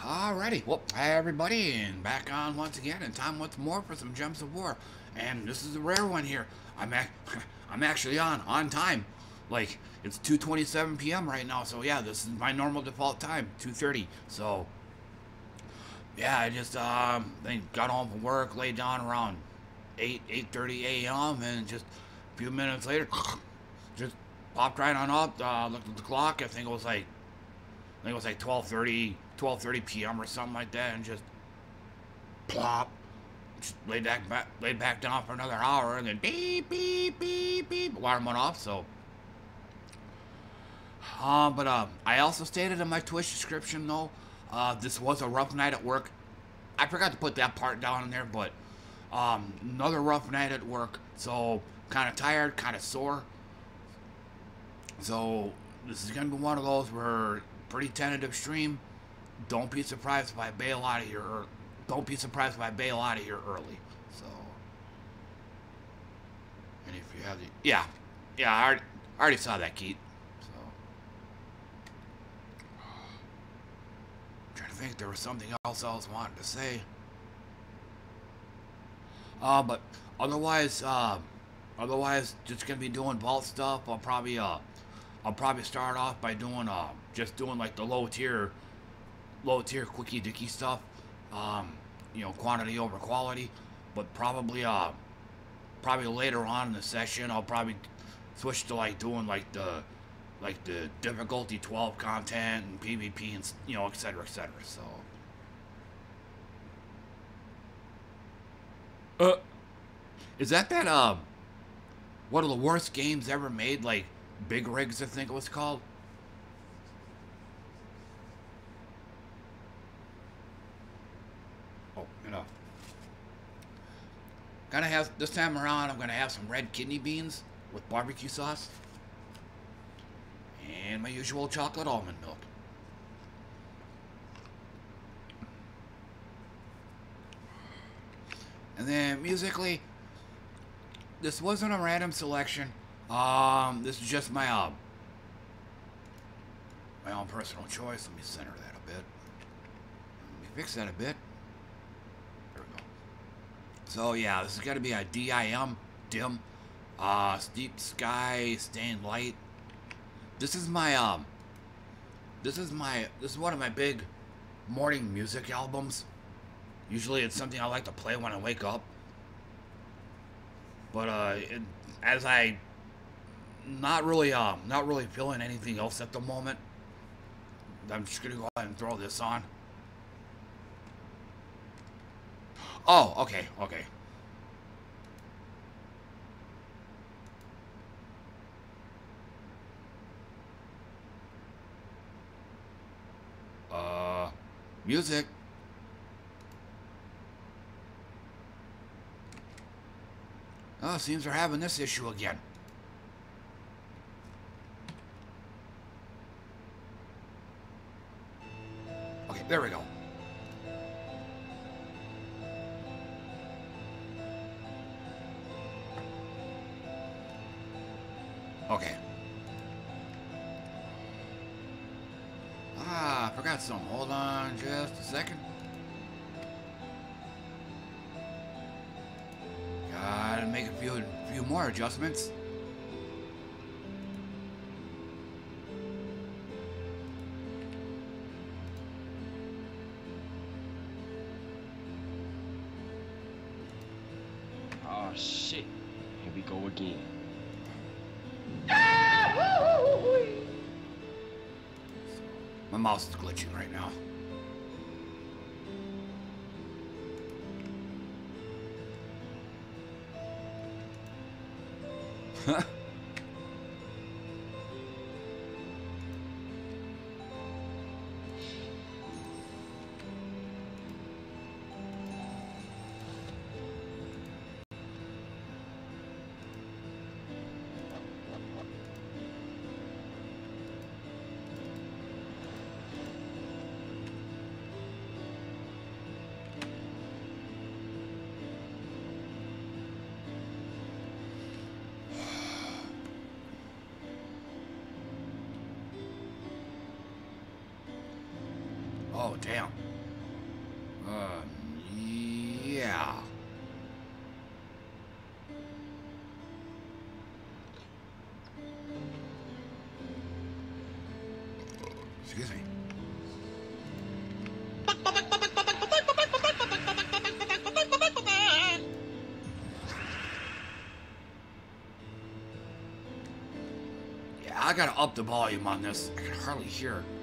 Alrighty, well, hi everybody, and back on once again, and time once more for some Gems of War. And this is a rare one here. I'm actually on time. Like, it's 2:27 p.m. right now, so yeah, this is my normal default time, 2:30. So, yeah, I just, then got home from work, laid down around 8:30 a.m., and just a few minutes later, just popped right on up, looked at the clock, I think it was like 12:30 p.m. or something like that, and just plop, just laid back down for another hour, and then beep, beep, beep, beep, alarm went off. So, I also stated in my Twitch description though, this was a rough night at work. I forgot to put that part down in there, but another rough night at work. So kind of tired, kind of sore. So this is gonna be one of those where pretty tentative stream. Don't be surprised if I bail out of here. Don't be surprised if I bail out of here early. So, and if you have the I already saw that, Keith. So, I'm trying to think if there was something else I was wanting to say. But otherwise, just gonna be doing vault stuff. I'll probably start off by doing just doing like the low tier quickie dicky stuff, quantity over quality, but probably later on in the session I'll probably switch to like doing like the difficulty 12 content and PvP and etc. So is that one of the worst games ever made, like Big Rigs, I think it was called? Oh, gonna have, this time around, I'm gonna have some red kidney beans with barbecue sauce and my usual chocolate almond milk. And then musically, this wasn't a random selection. This is just my own personal choice. Let me center that a bit. Let me fix that a bit. There we go. So yeah, this is gonna be a dim, steep sky, stained light. This is one of my big morning music albums. Usually it's something I like to play when I wake up. But as I not really feeling anything else at the moment, I'm just gonna go ahead and throw this on. Oh, okay. Music. Oh, seems we're having this issue again. Okay, there we go. Okay. I forgot something. Hold on just a second. Gotta make a few more adjustments. Oh shit. Here we go again. My mouse is glitching right now. Oh, damn. Yeah. Excuse me. Yeah, I gotta up the volume on this. I can hardly hear it.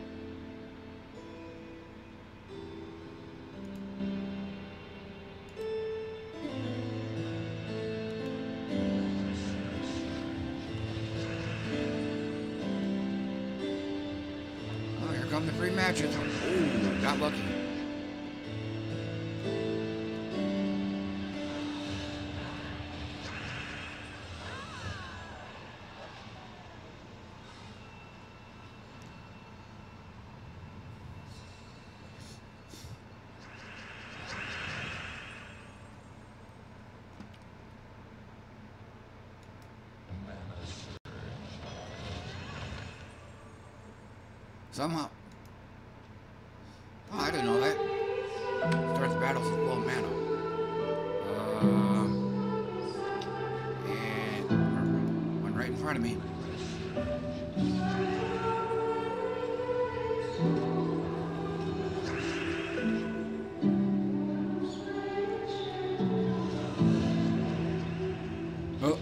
Oh, here come the free matches. Ooh, got lucky. Somehow. Oh, I didn't know that. Starts battles with low mana. And one right in front of me. Oh.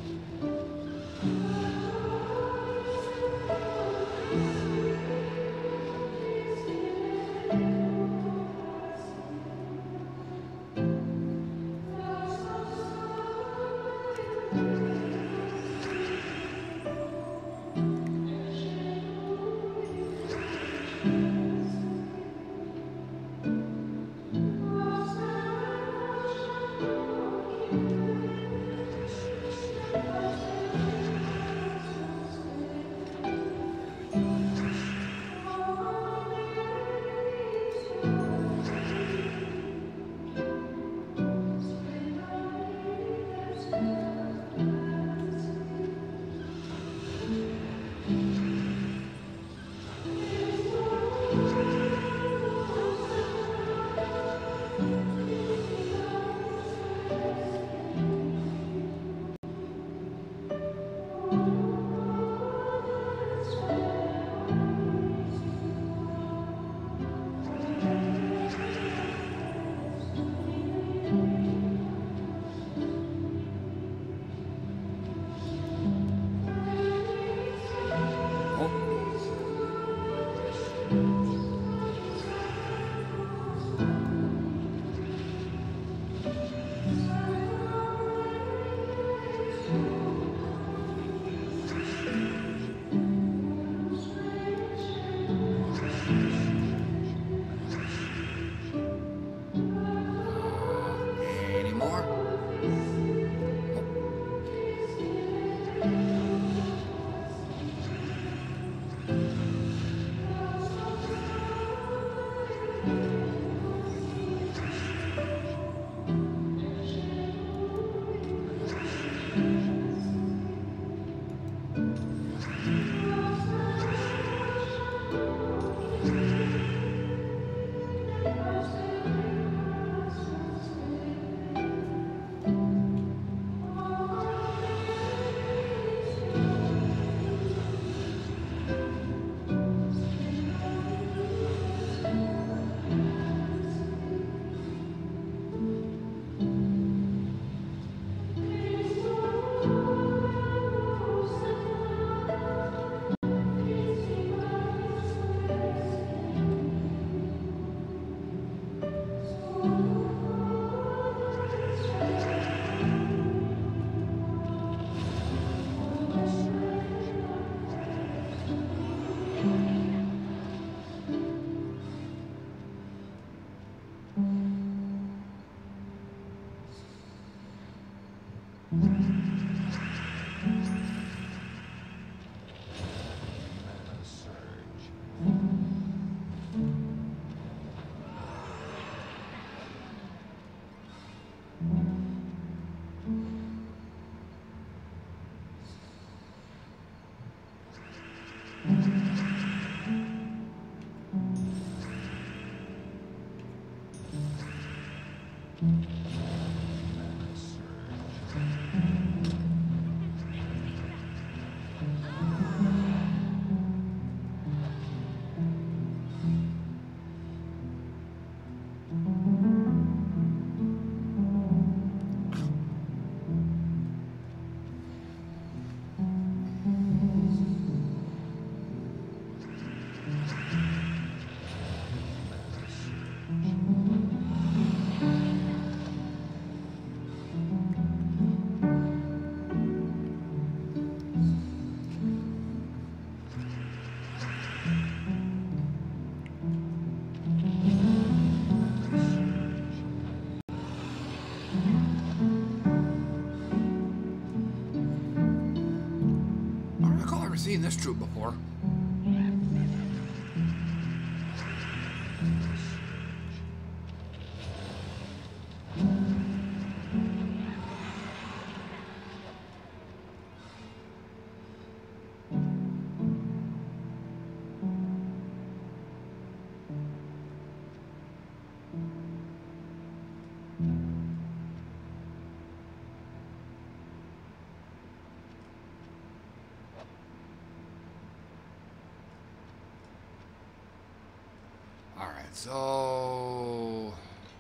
Seen this troop before. So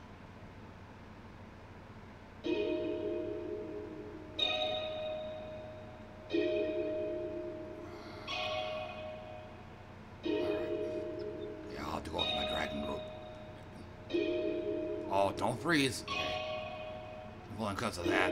yeah, I'll have to go with my dragon group. Oh, don't freeze. Well, because of that.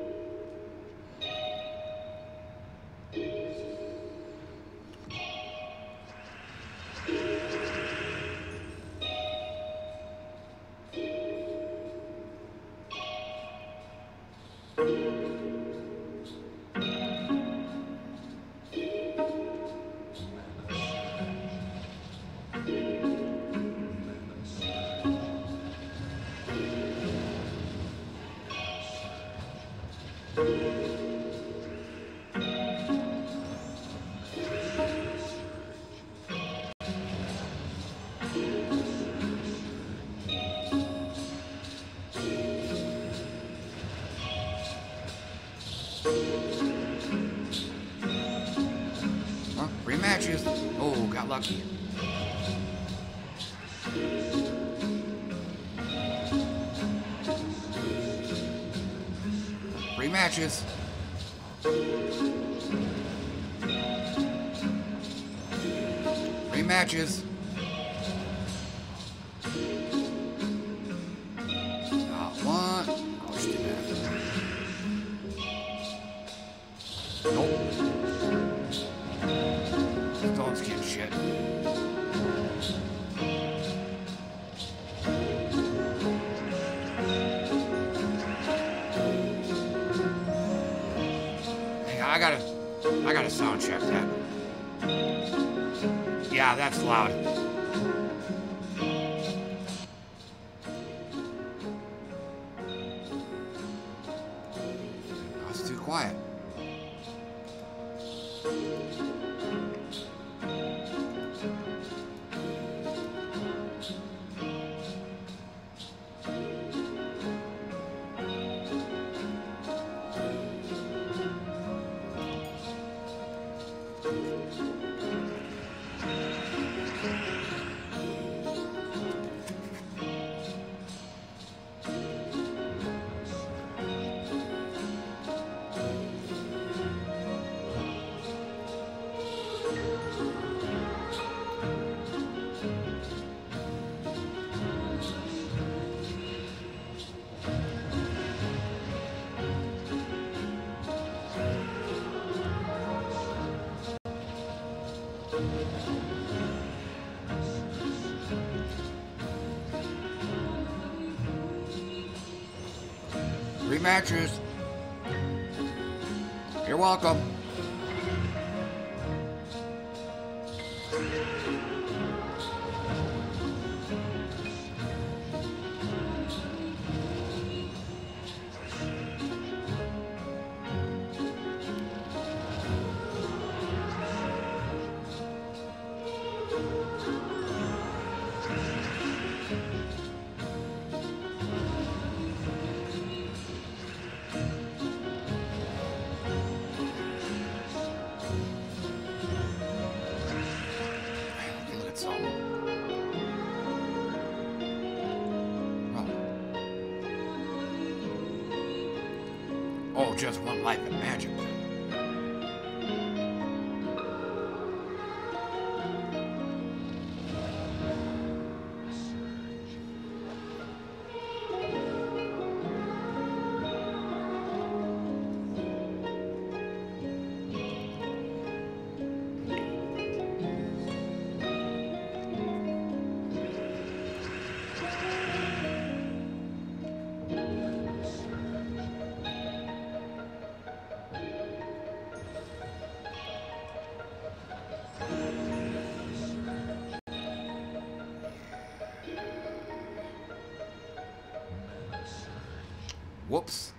Rematches. Oh, got lucky. Rematches. Rematches. Not one. Oh, shit. Nope. Don't skip shit. Hang on, I gotta sound check that. Yeah, that's loud. That's too quiet. Rematches. You're welcome. some. Oh, just one life in Magic. Whoops.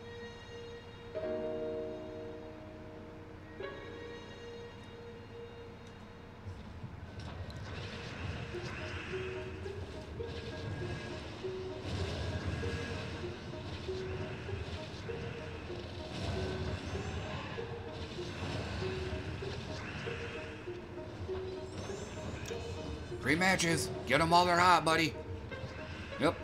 Free matches. Get them while they're hot, buddy. Yep.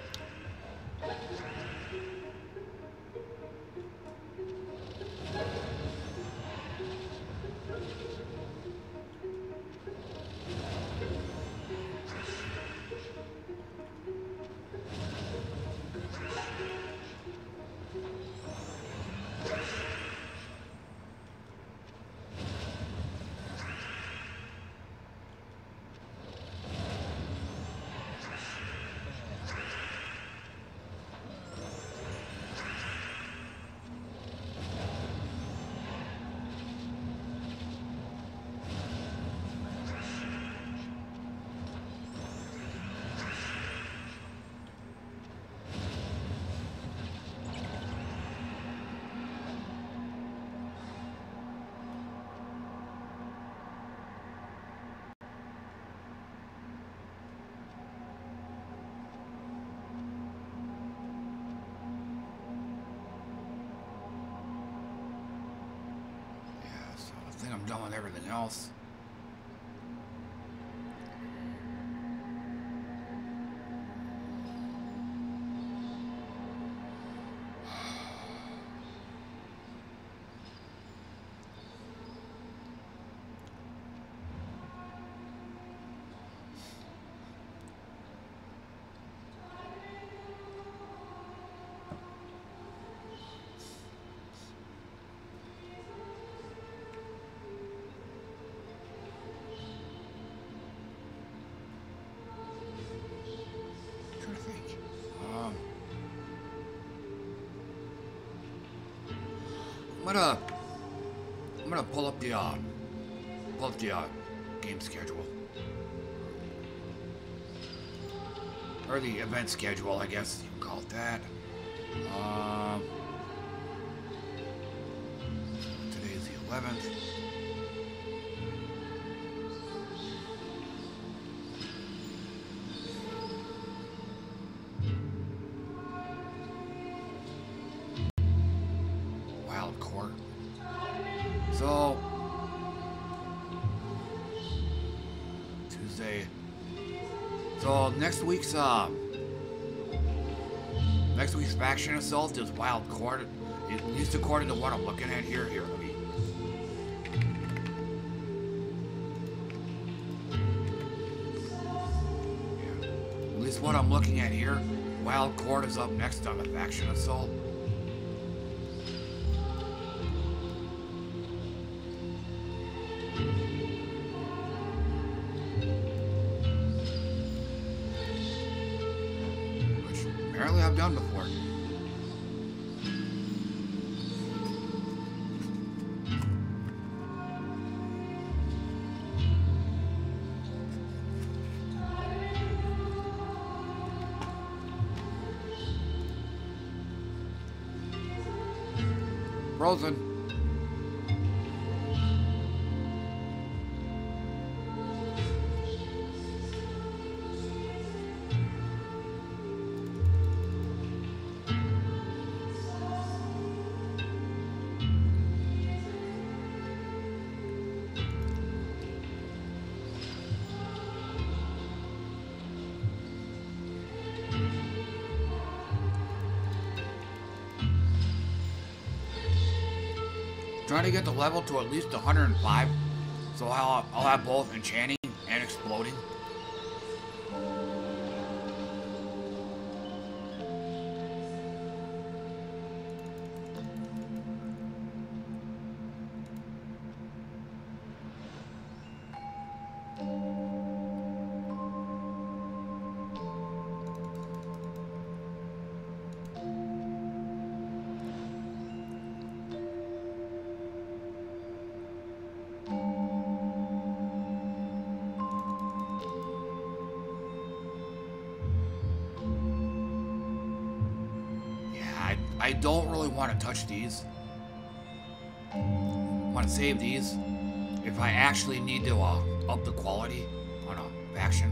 I think I'm done with everything else. I'm gonna pull up the game schedule, or the event schedule, I guess you can call it that. Today's the 11th. So, Tuesday. So next week's faction assault is Wild Court. At least according to what I'm looking at here. Here, let me. Yeah. At least what I'm looking at here, Wild Court is up next on the faction assault. Apparently I've done before. Frozen. Trying to get the level to at least 105. So I'll have both enchanting and exploding. I don't really want to touch these. I want to save these if I actually need to up the quality on a faction.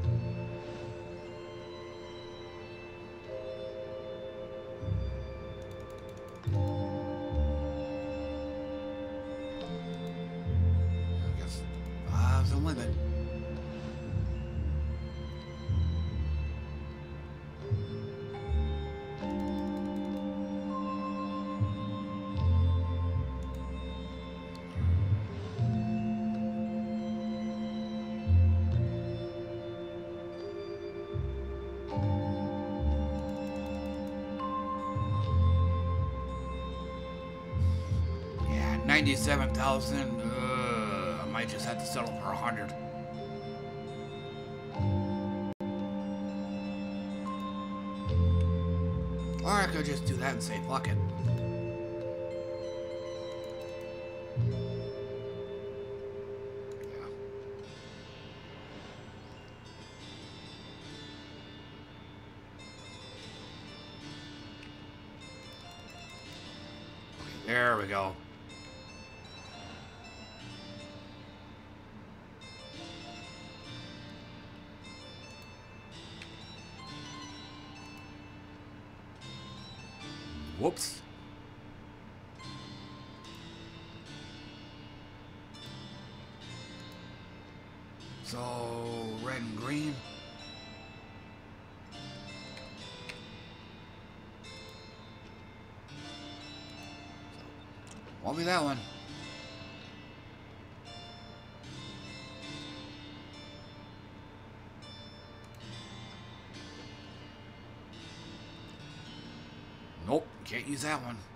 I guess there's a limit. Yeah, 97,000. I might just have to settle for 100. Or I could just do that and say, fuck it. Yeah. Okay, there we go. Whoops. So, red and green. Won't be that one. Nope, can't use that one.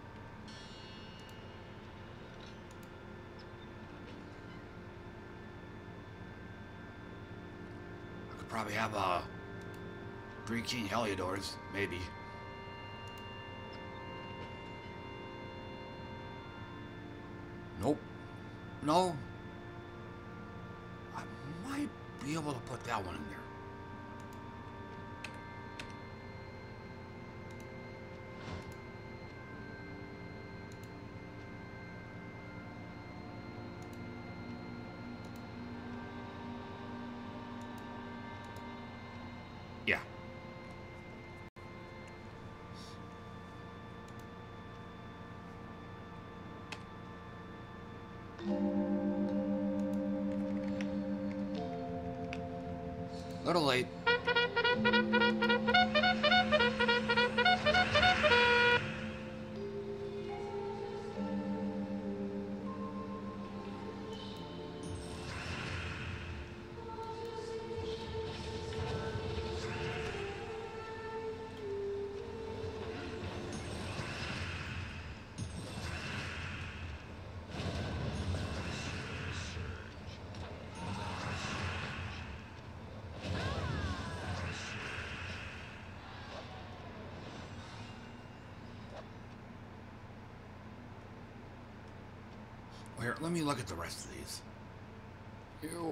I could probably have 3 King Heliodors, maybe. Nope. No. I might be able to put that one in there. Yeah. Little late. Here, let me look at the rest of these. Ew.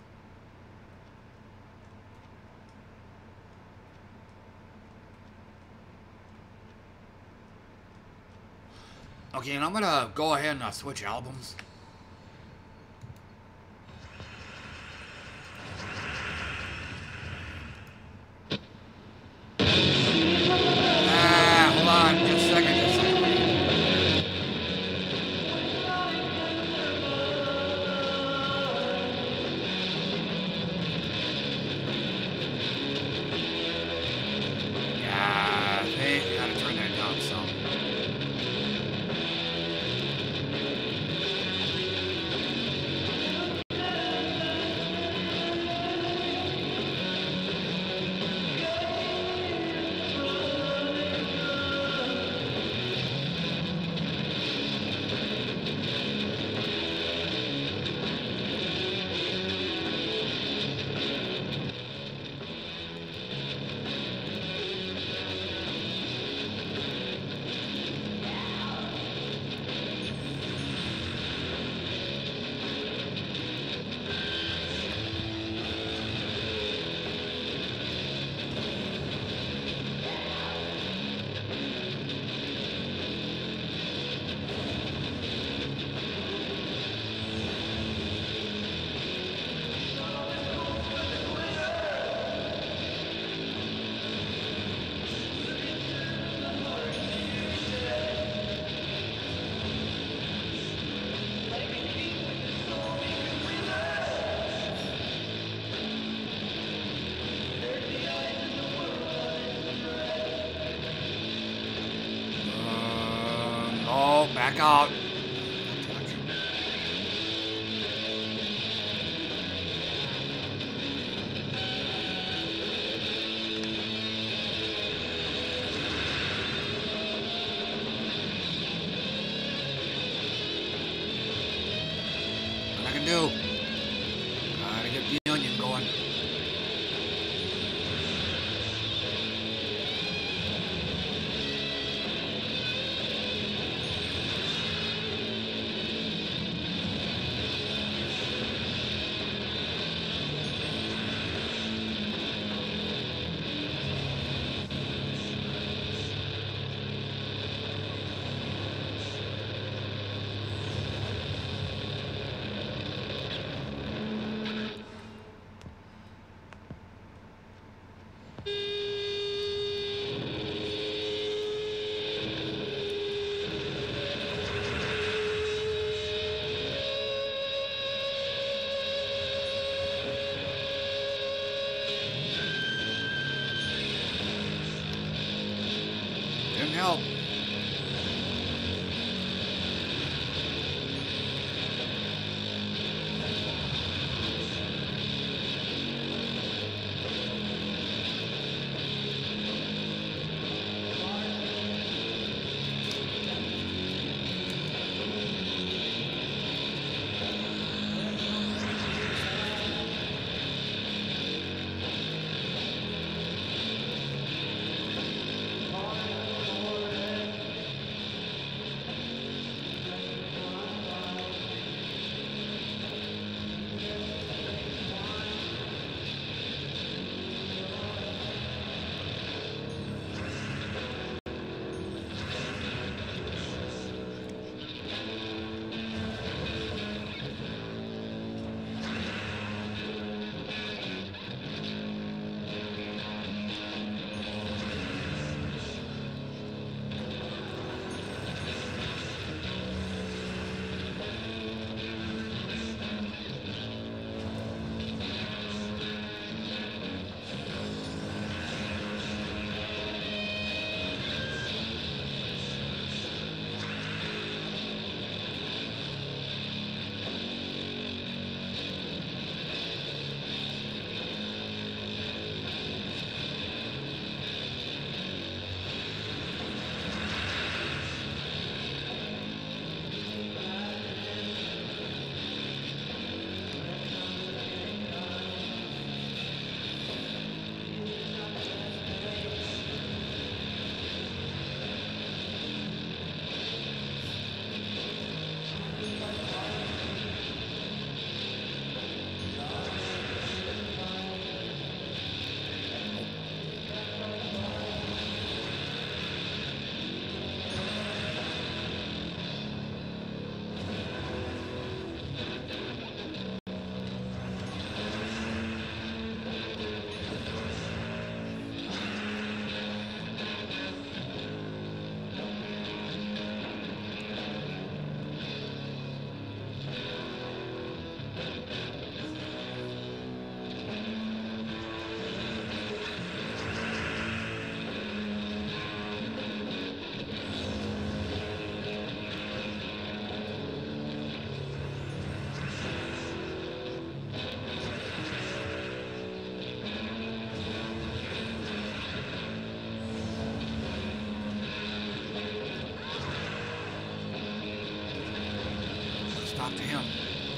Okay, and I'm gonna go ahead and switch albums. Hold on, just a second, just a second. Yeah, they gotta turn that down some. back out. What I can do? Gotta get the onion going. Didn't help. Talk to him.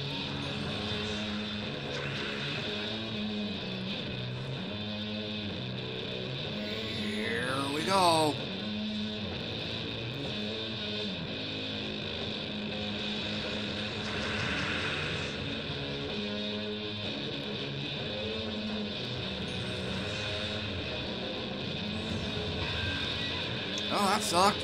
Here we go. Oh, that sucked.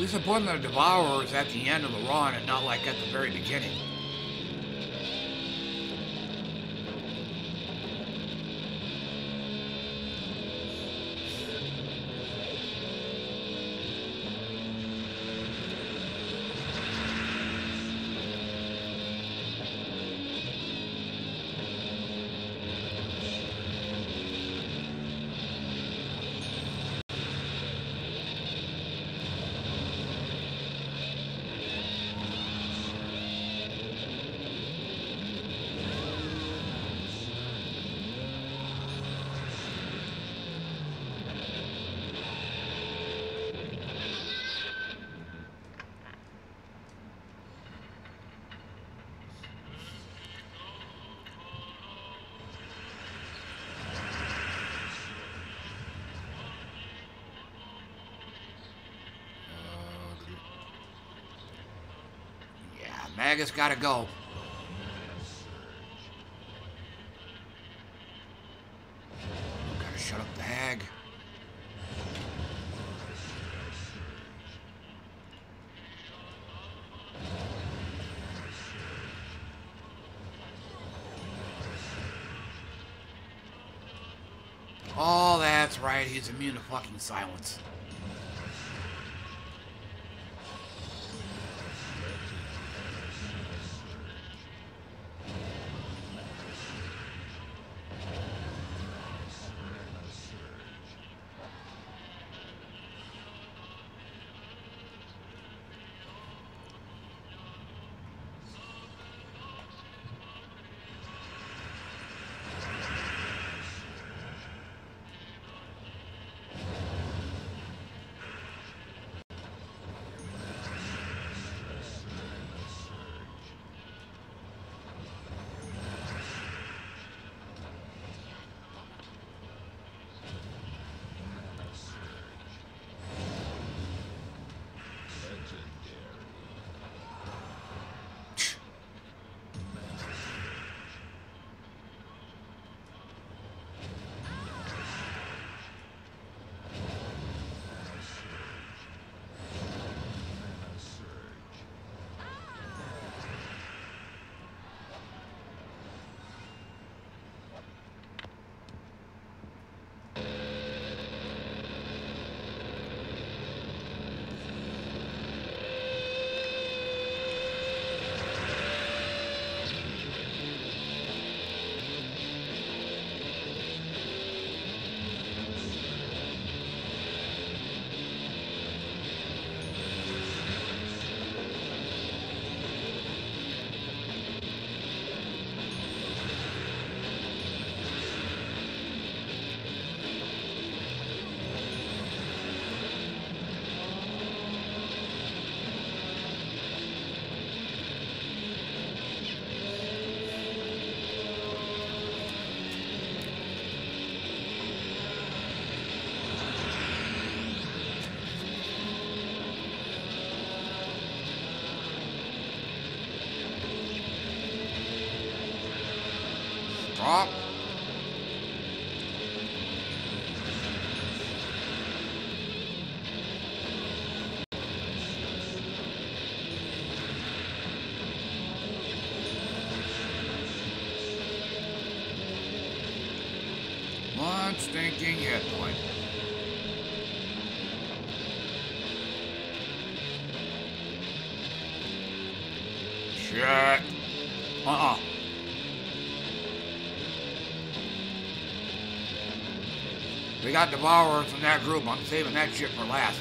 least they're putting the Devourers at the end of the run and not like at the very beginning. Magus gotta go. Gotta shut up the hag. Oh, that's right. He's immune to fucking silence. Drop. One stinking hit point. Shit. We got Devourers from that group. I'm saving that shit for last.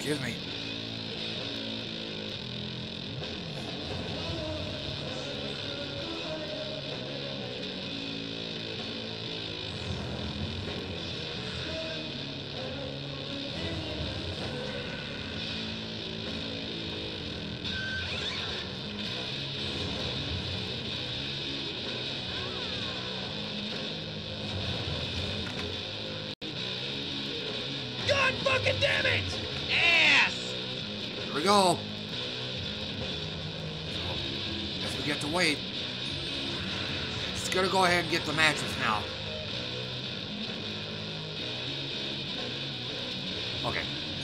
Excuse me. God fucking damn it! Ass! Here we go. Guess we get to wait. Just gonna go ahead and get the matches now. Okay.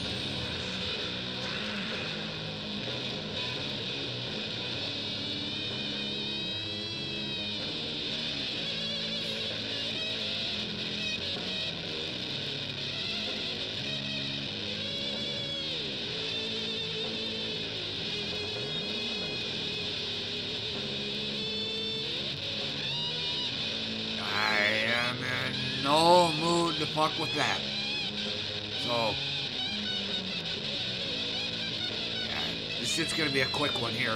No mood to fuck with that. So, yeah, this shit's gonna be a quick one here.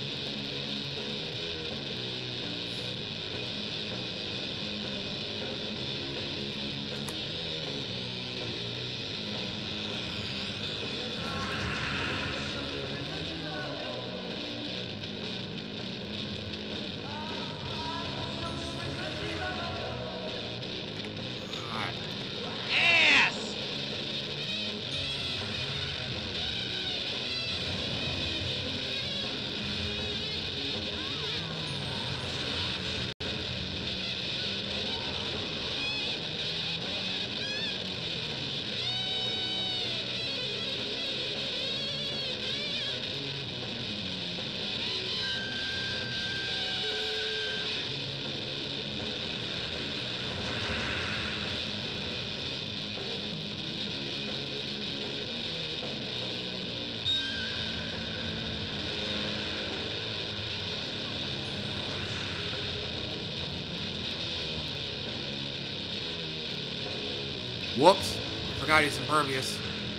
Whoops, forgot he's impervious.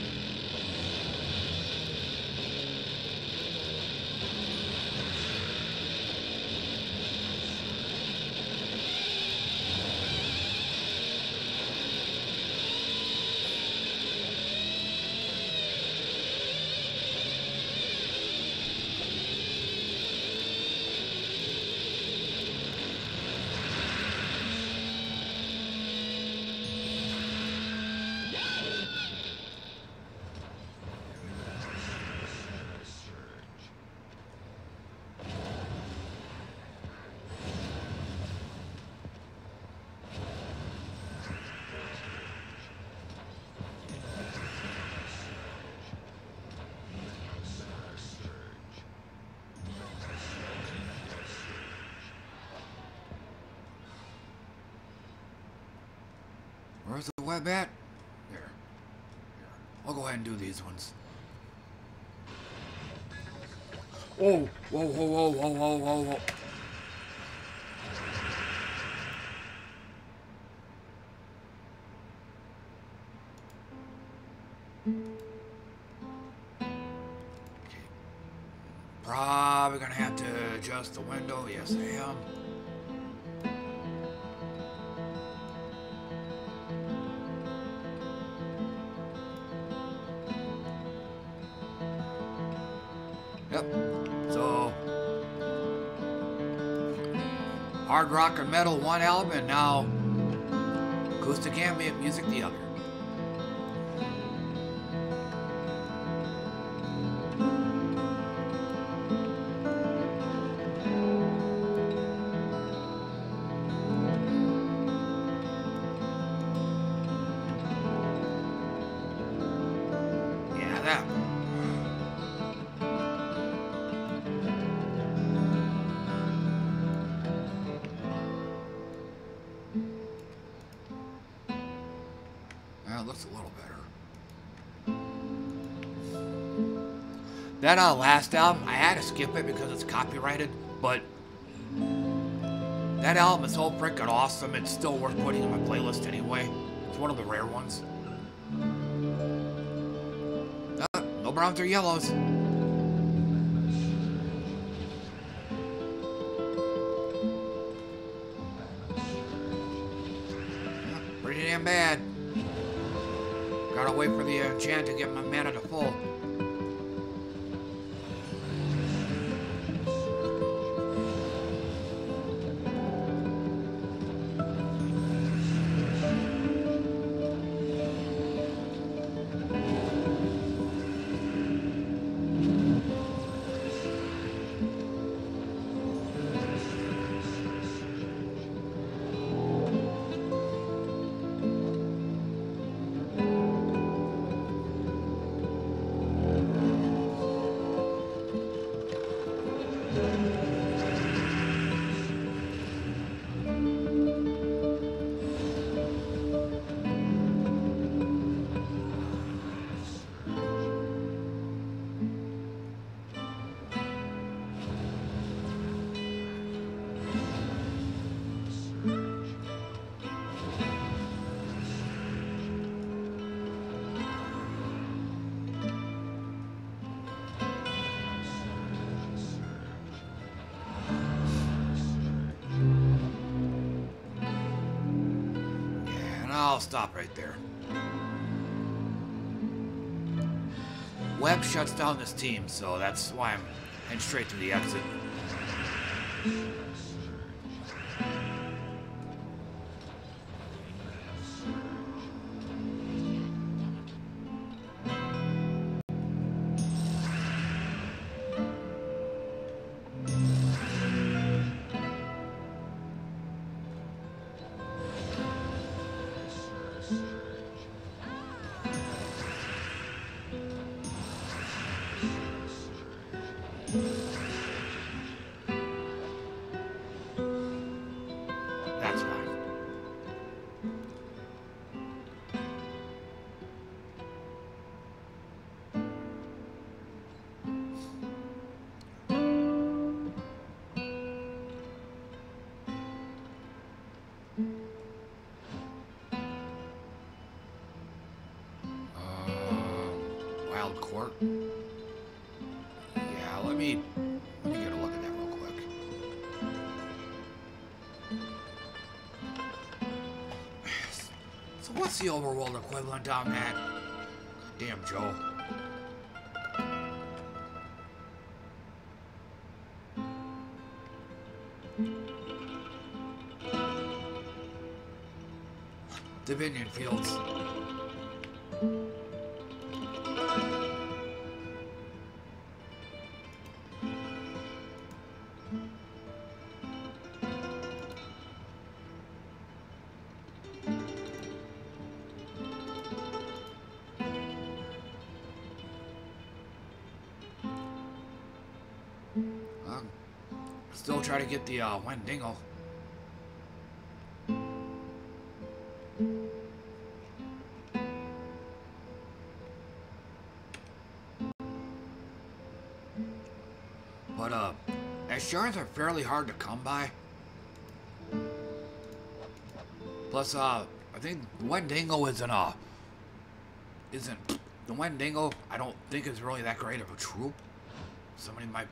Where's the web at? Here. I'll go ahead and do these ones. Oh, whoa, whoa, whoa, whoa, whoa, whoa, whoa. Okay. Probably gonna have to adjust the window. Yes, I am. Yep. So, hard rock and metal one album, and now acoustic ambient music the other. Yeah, that. That looks a little better. That last album, I had to skip it because it's copyrighted, but that album is so freaking awesome, it's still worth putting in my playlist anyway. It's one of the rare ones. No browns or yellows. Pretty damn bad. Gotta wait for the enchant to get my mana to full. I'll stop right there. Webb shuts down this team, so that's why I'm heading straight to the exit. That's fine. Wild Court. Yeah, let me get a look at that real quick. So what's the overworld equivalent on that? Damn, Joe. Dominion Fields. Still try to get the Wendigo. But assurance are fairly hard to come by. Plus I think Wendigo isn't the Wendigo I don't think is really that great of a troop. Somebody might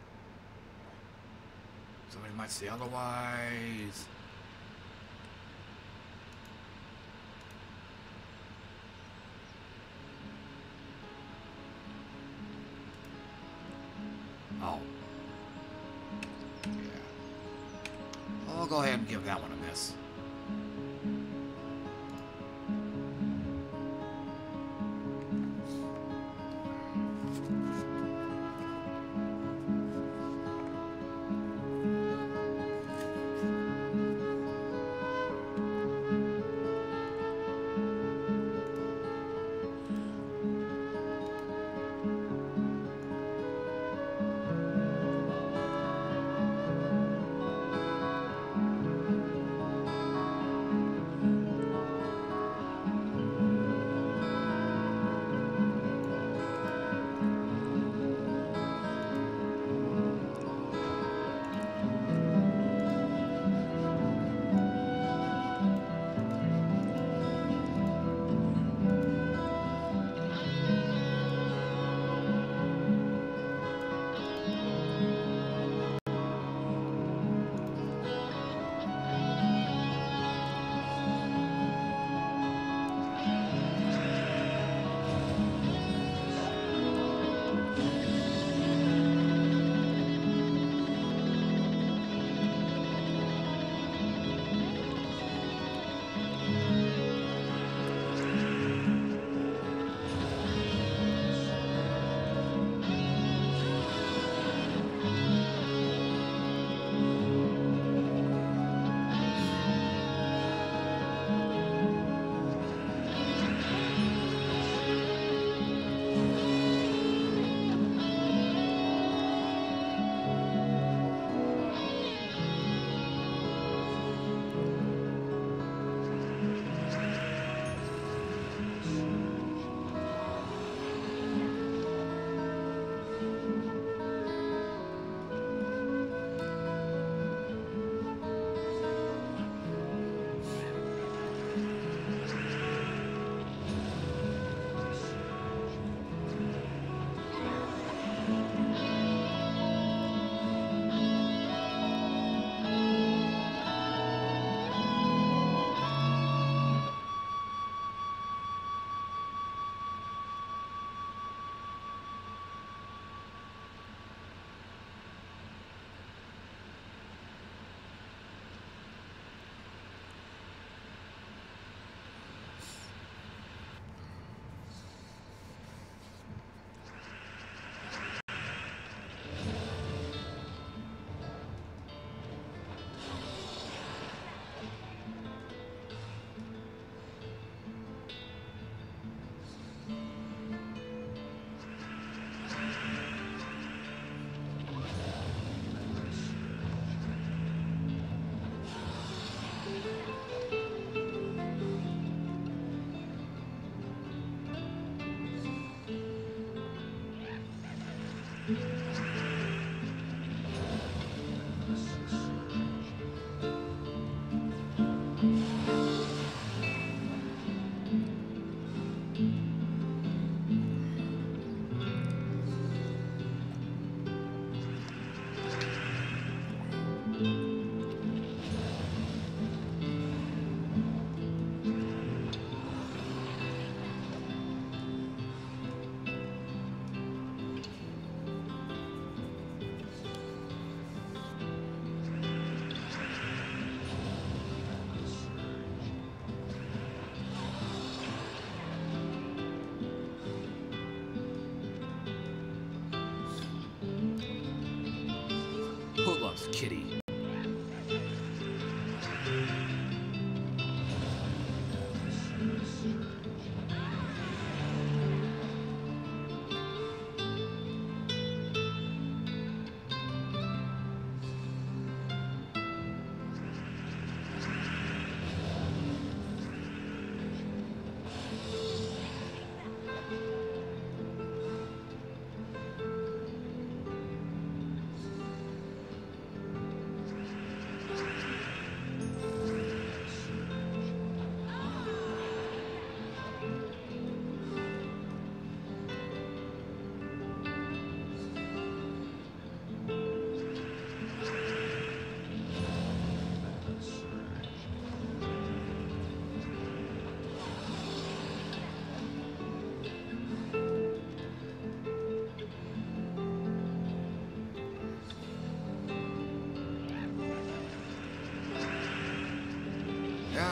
say otherwise. Oh. Yeah. I'll go ahead and give that one a miss.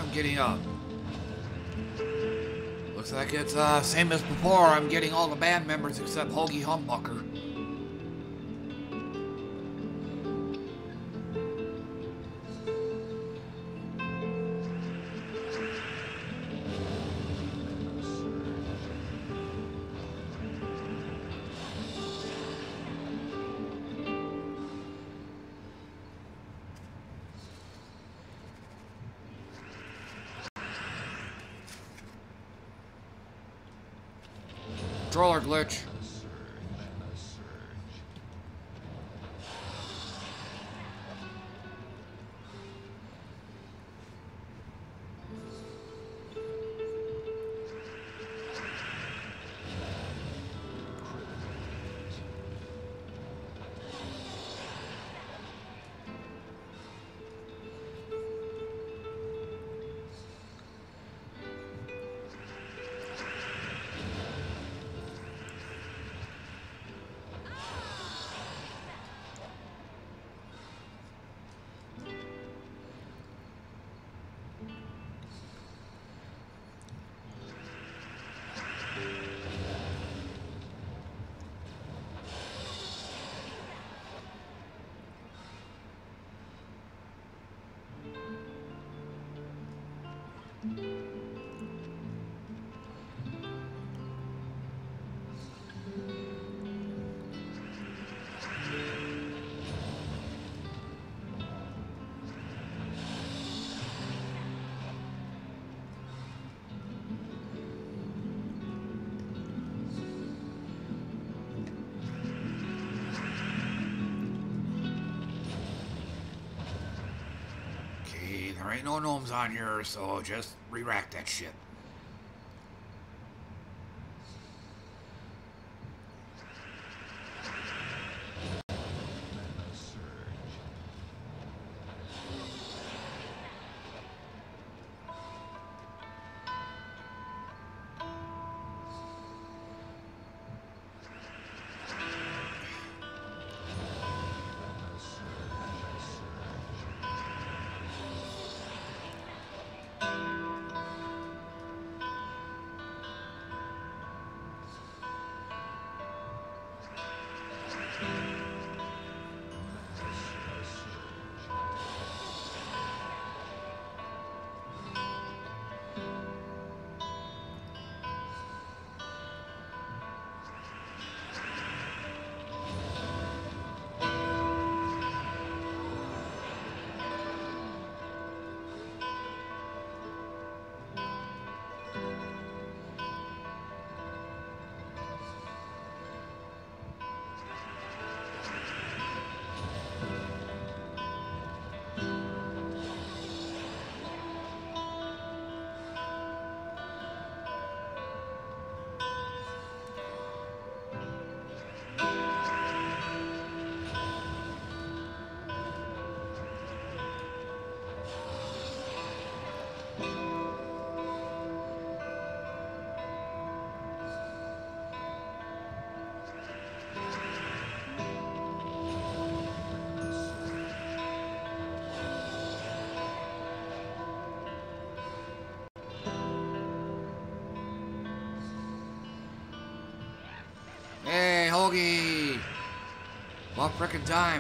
I'm getting up. Looks like it's same as before. I'm getting all the band members except Hoagie Humbucker. Controller glitch. There ain't no gnomes on here, so just re-rack that shit. Hey, Hoagie! About frickin' time.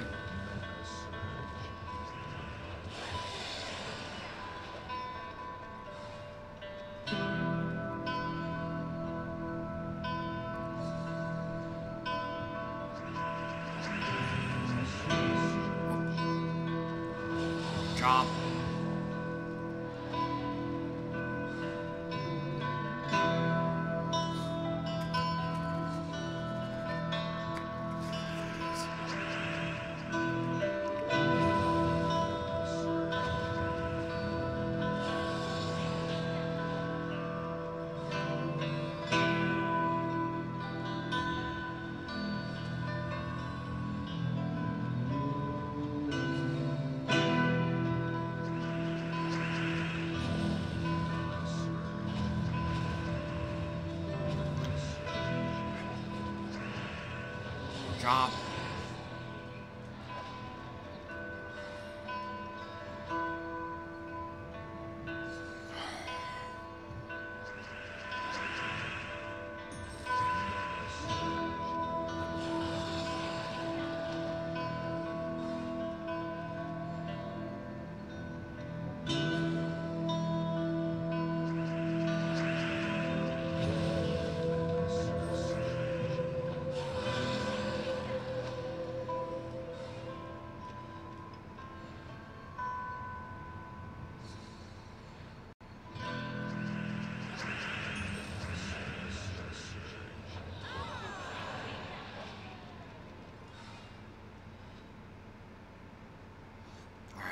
Chomp. Chomp.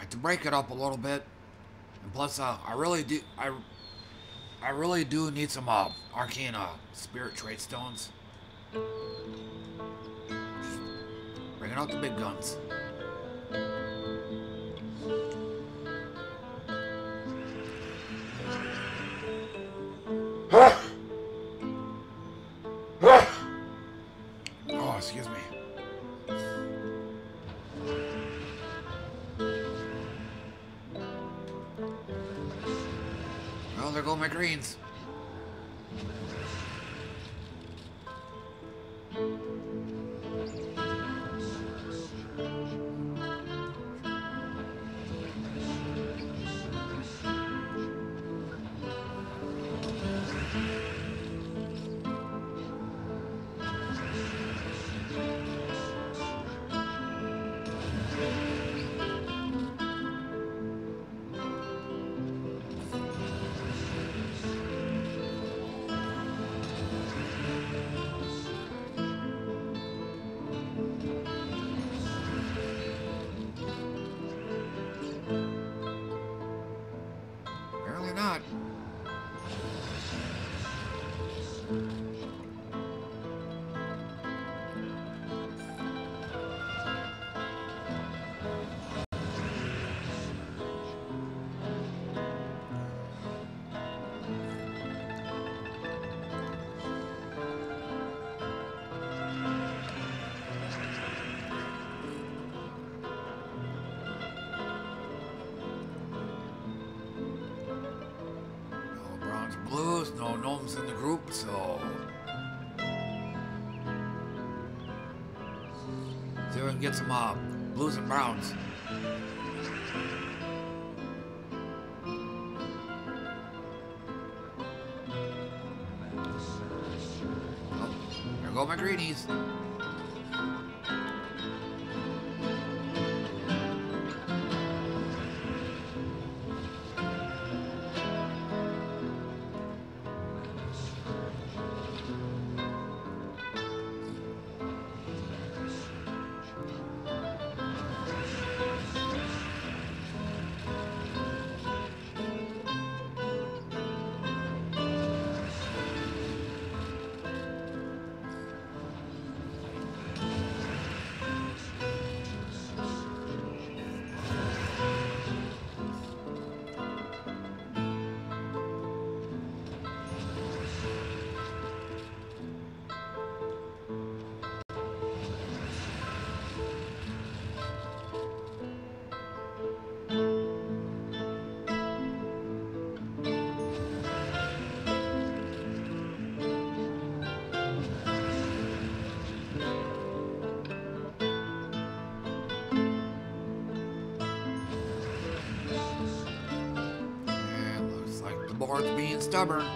to break it up a little bit. And plus, I really do need some arcane spirit trait stones. Bringing out the big guns. Oh, excuse me. Well, there go my greens. No gnomes in the group, so see if we can get some blues and browns. Oh, there go my greenies. Board's being stubborn.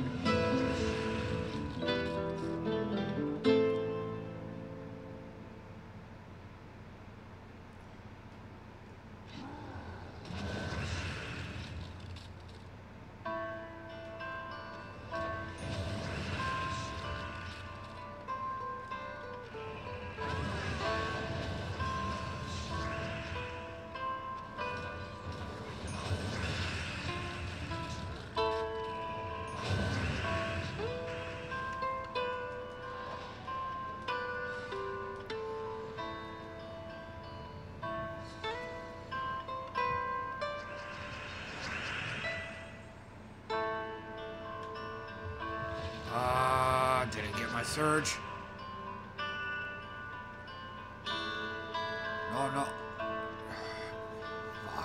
Didn't get my surge. No, no. Fuck.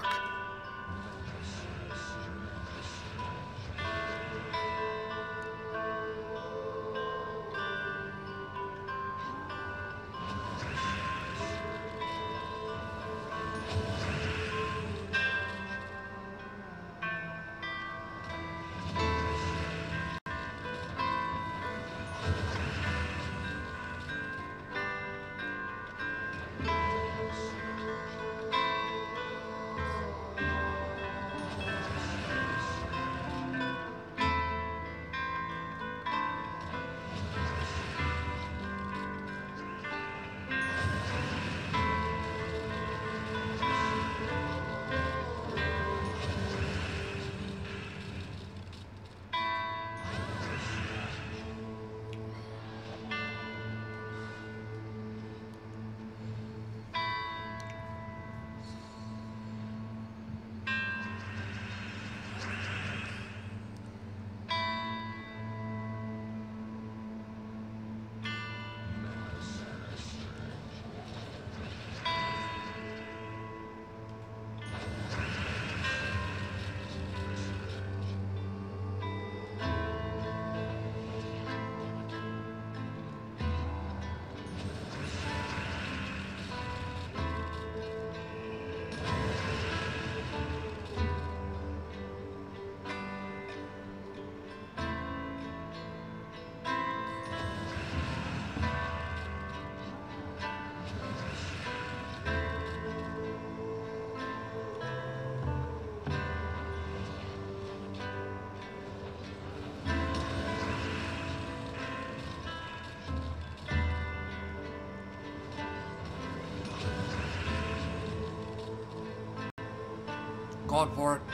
called for it.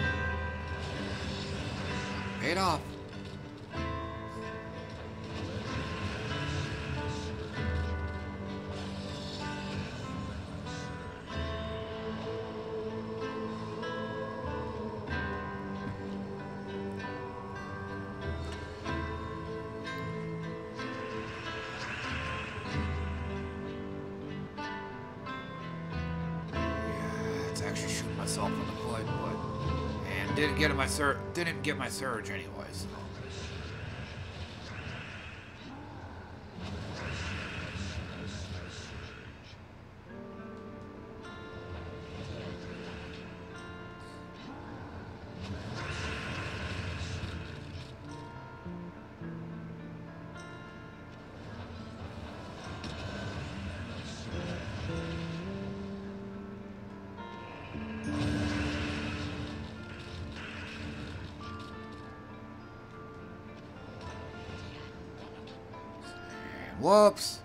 Paid off. Myself in the foot, but and didn't get my surge anyways. Whoops.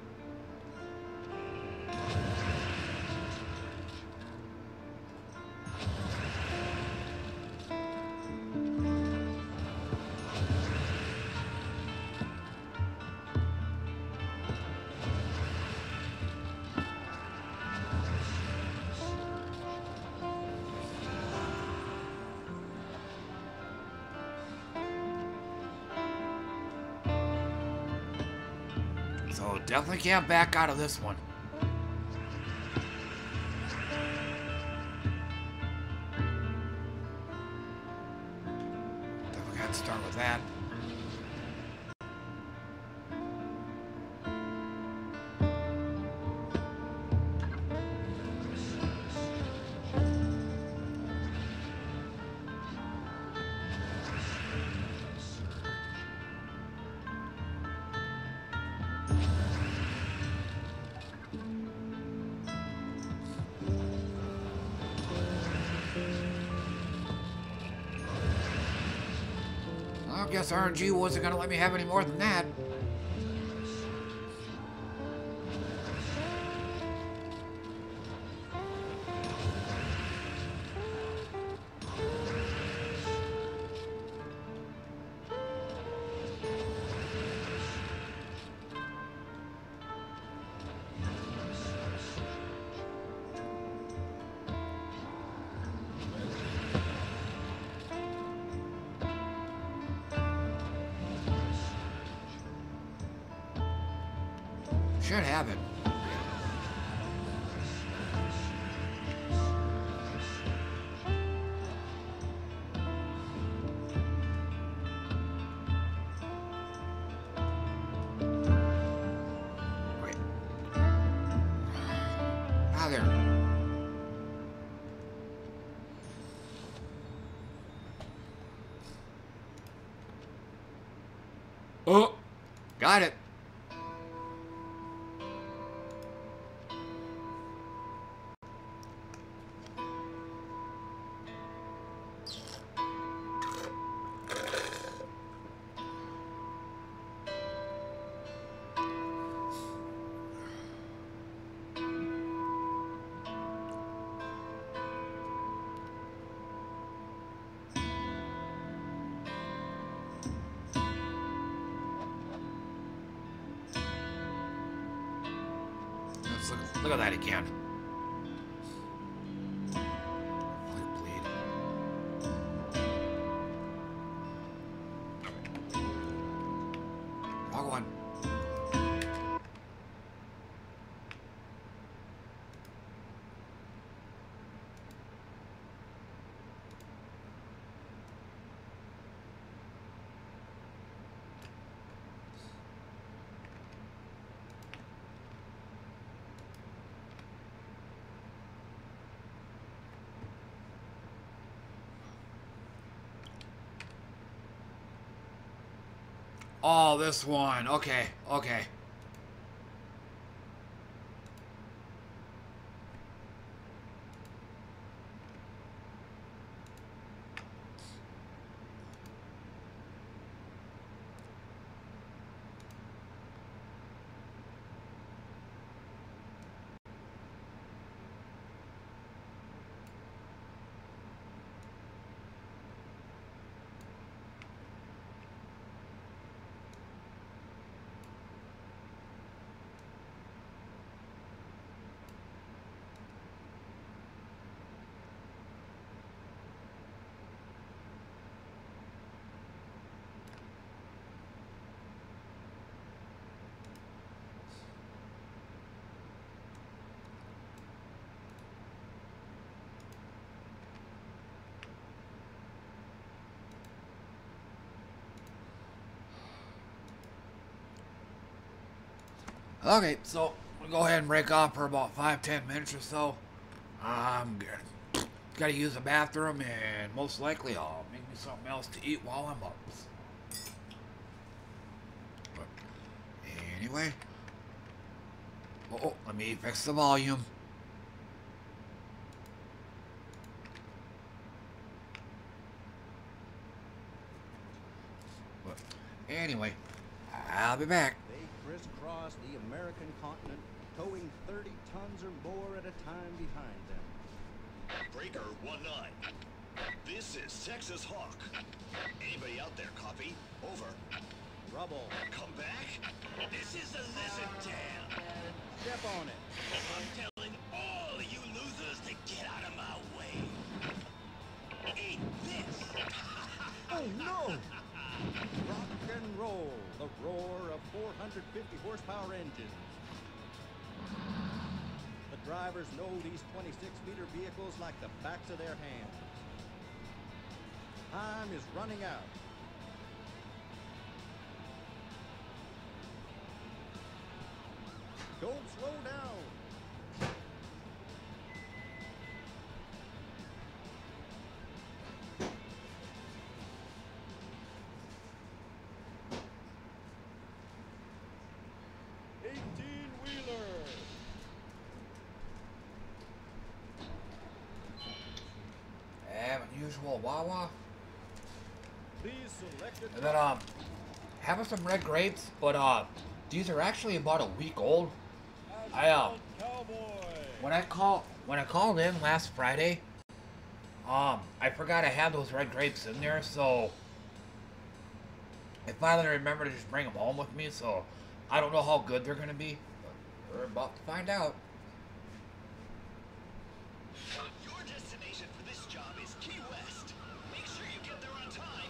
So definitely can't back out of this one. Definitely got to start with that. I guess RNG wasn't gonna let me have any more than that. Should have it. Wait. Ah, there. Oh, got it. Look at that again. Bleed. Wrong one. Oh, this one. Okay, okay. Okay, so we'll go ahead and break off for about 5-10 minutes or so. I'm gotta use the bathroom, and most likely I'll make me something else to eat while I'm up. But anyway, let me fix the volume. But anyway, I'll be back. They crisscross the American continent, towing 30 tons or more at a time behind them. Breaker 1-9. This is Texas Hawk. Anybody out there, copy? Over. Rubble. Come back? This is the Lizard Tail. Step on it. I'm telling all of you losers to get out of my way. Eat this. Oh no! Rock and roll, the roar of 450 horsepower engines. The drivers know these 26-meter vehicles like the backs of their hands. Time is running out. Don't slow down. Usual Wawa. Please select a And then having some red grapes, but these are actually about a week old. When I called in last Friday, I forgot I had those red grapes in there, so I finally remembered to just bring them home with me. So I don't know how good they're gonna be, but we're about to find out. Your destination for this job is Key West. Make sure you get there on time.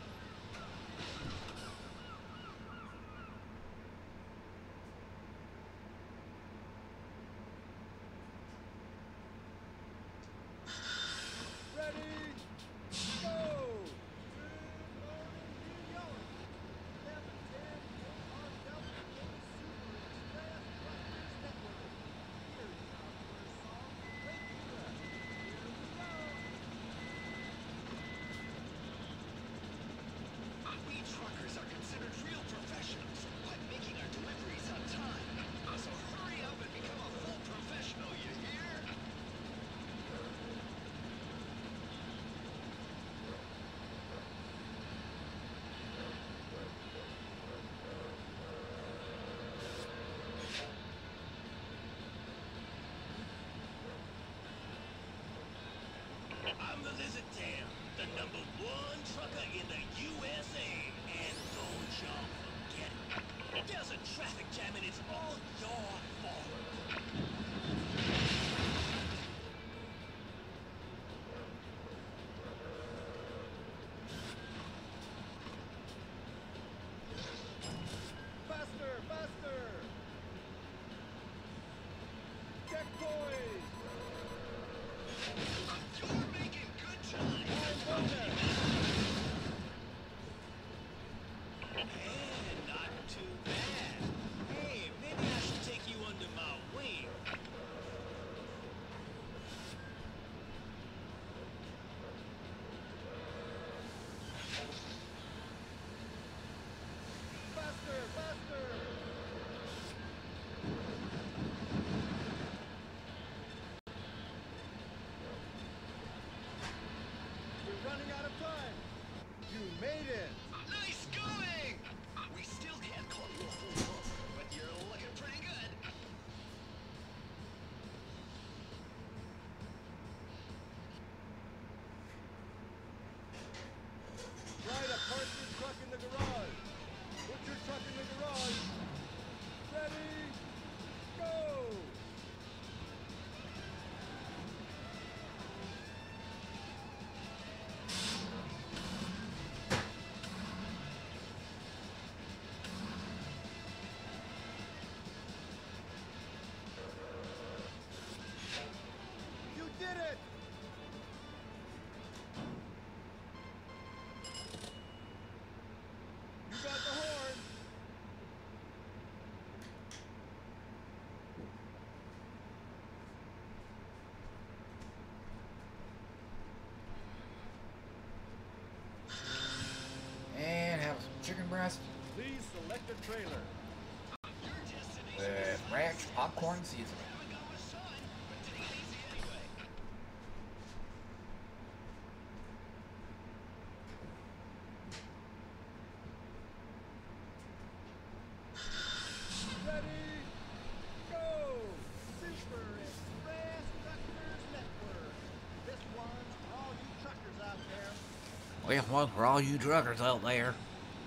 I'm the Lizard Tail, the #1 trucker in the USA. And don't y'all forget it. There's a traffic jam and it's all your fault. Faster, faster! Checkpoint! You're making good time. And not too bad. Hey, maybe I should take you under my wing. Faster, faster! We're running out of time. You made it. Nice going! We still can't call you a full hook, but you're looking pretty good. Ryder, park your truck in the garage. Put your truck in the garage. Ready? Go! interest. Please select a trailer. With ranch popcorn seasoning. Ready, go! Super Express Truckers Network. This one's for all you truckers out there. Well, one for all you truckers out there.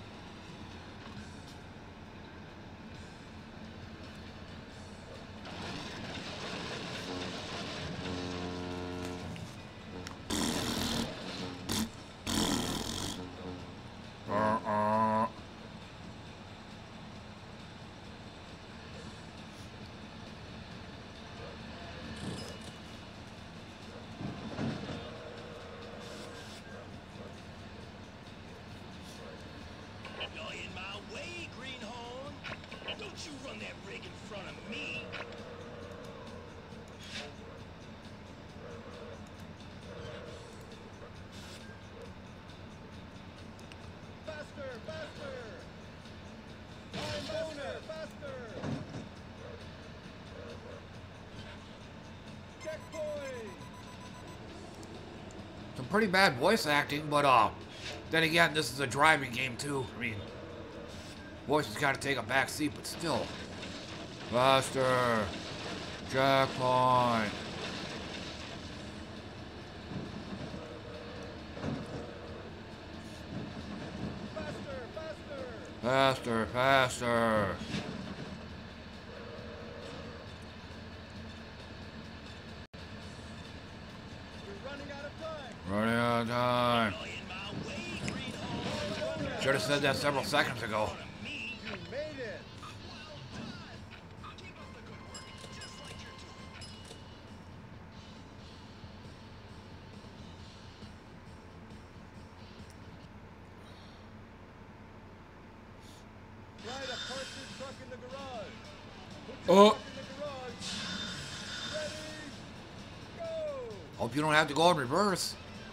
You're in my way, Greenhorn. Don't you run that rig in front of me. Faster, faster! I'm owner, faster! Checkpoint! Some pretty bad voice acting, but then again, this is a driving game too. I mean, voice has got to take a back seat, but still. Faster. Checkpoint. Faster, faster! Faster, faster. We're running out of time! Running out of time. You're in my way, Greenhorn. Should have said that several seconds ago. Me. You made it! Well done. Keep up the good work, just like you're doing. Try to park your truck in the garage! Put Oh. your truck in the garage! Ready, go! Hope you don't have to go in reverse.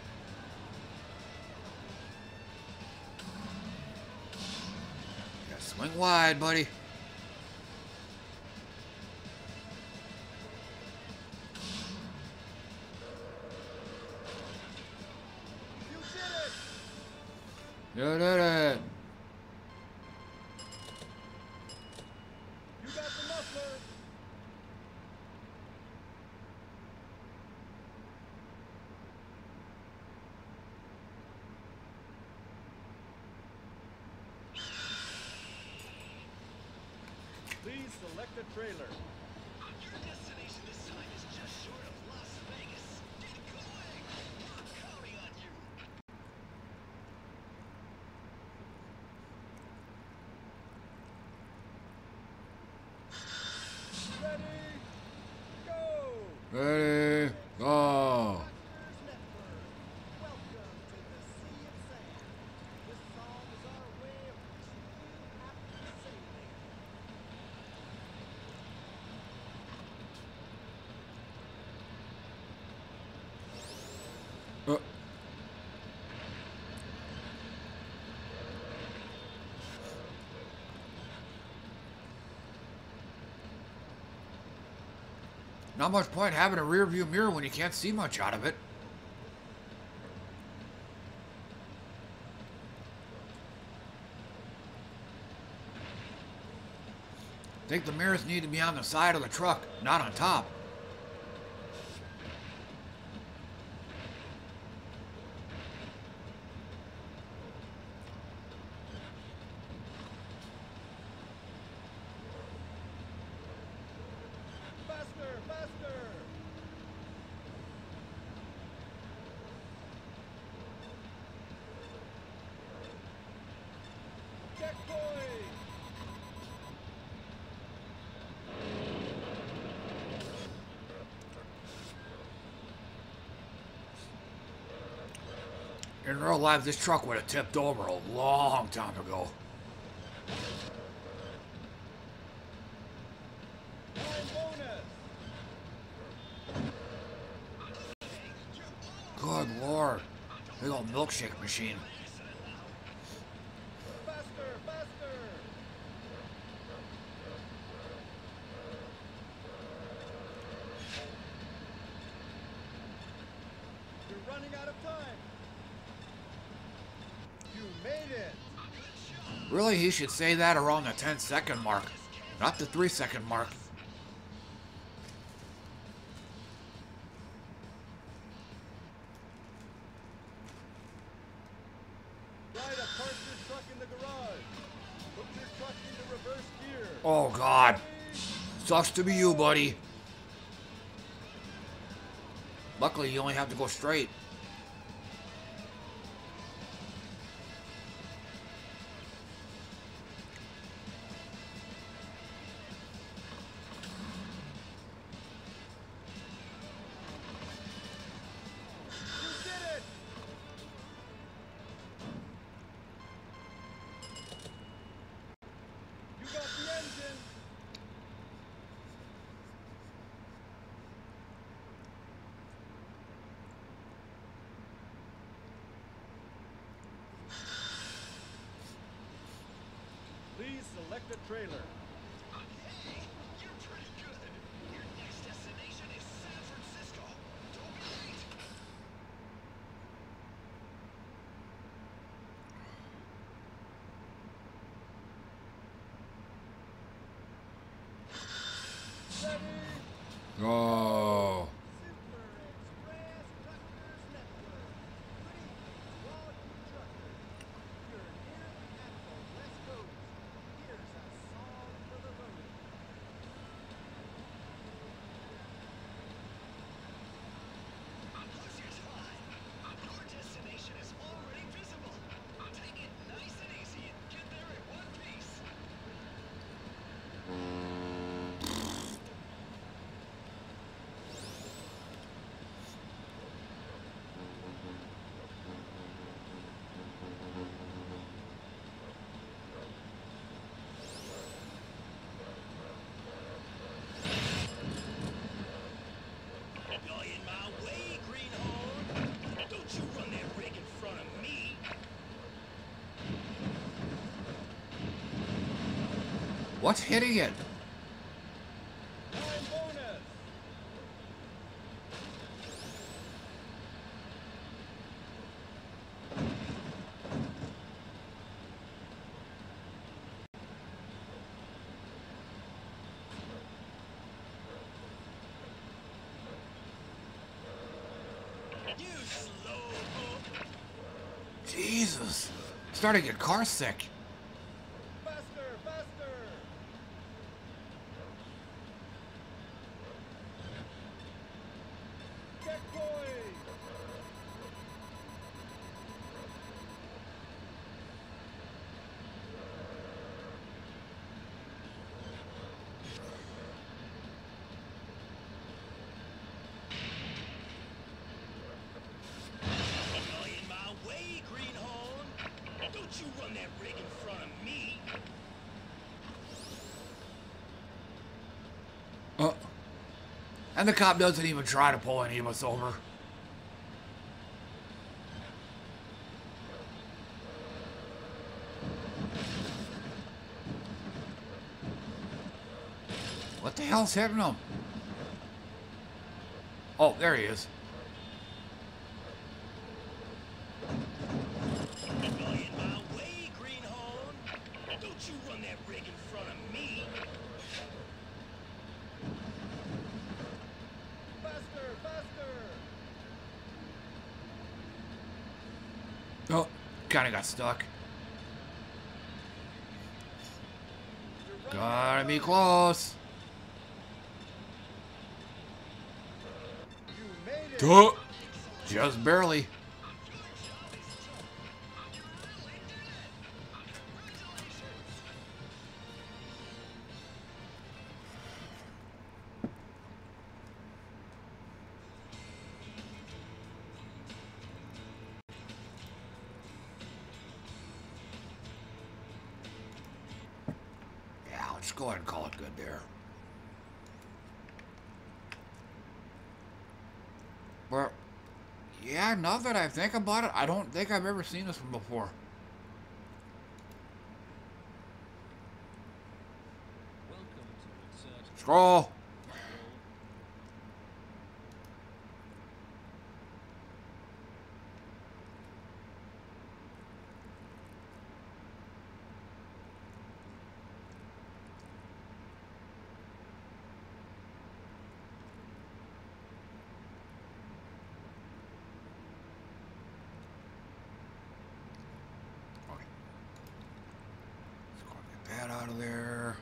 Yeah, swing wide, buddy. You did it! You did it. You got the muffler! Please select a trailer. Your destination this time is just short of Las Vegas. Get going! We're counting on you. Ready, go! Ready, go. Truckers Network. Welcome to the Sea of Sand. This song is our way of wishing you happy sailing. Not much point having a rear view mirror when you can't see much out of it. I think the mirrors need to be on the side of the truck, not on top. Faster, faster! Checkpoint! In real life, this truck would have tipped over a long time ago. Time bonus! Good lord. Big old milkshake machine. Faster, faster! Really, he should say that around the 10-second mark, not the 3-second mark. Try to park your truck in the garage. Put your truck into reverse gear. Oh, God. Sucks to be you, buddy. Luckily, you only have to go straight. You did it! You got the engine. Please select a trailer. Hey, you're pretty good. Your next destination is San Francisco. Don't be late. Ready? Oh. Super Express Truckers Network. Greetings to all you truckers. You're nearly at the West Coast. Here's a song for the road. Close your time. Your destination is already visible. Take it nice and easy and get there in one piece. You're in my way, greenhorn. Don't you run that rig in front of me. What's hitting it? Time bonus. You slow hook. Jesus. Starting to get car sick. Faster, faster. Get going. You're in my way, greenhorn. Don't you run that rig in front of me. And the cop doesn't even try to pull any of us over. What the hell's hitting him? Oh, there he is. You're in my way, greenhorn. Don't you run that rig in front of me. Faster, faster. Oh, kind of got stuck. You're right. Gotta be close. You made it. Oh, just barely. Yeah, let's go ahead and call it good there. But, yeah, now that I think about it, I don't think I've ever seen this one before. Scroll. that out of there.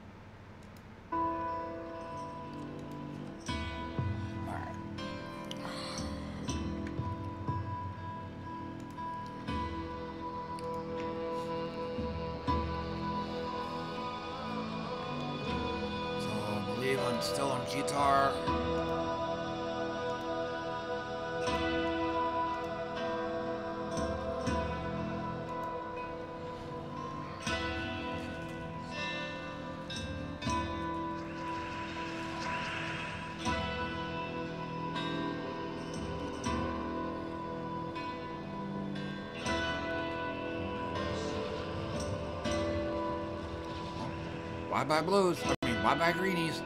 Alright. So I believe I'm still on guitar. Bye-bye blues. I mean, bye-bye greenies.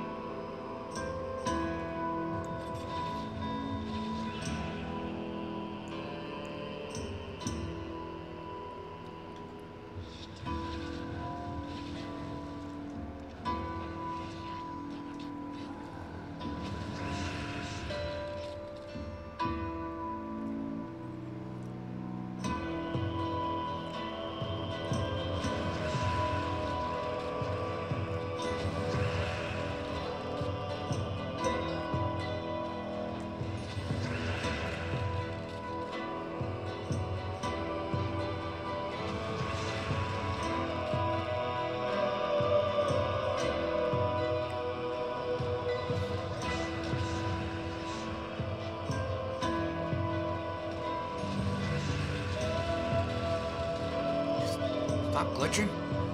Stop glitching.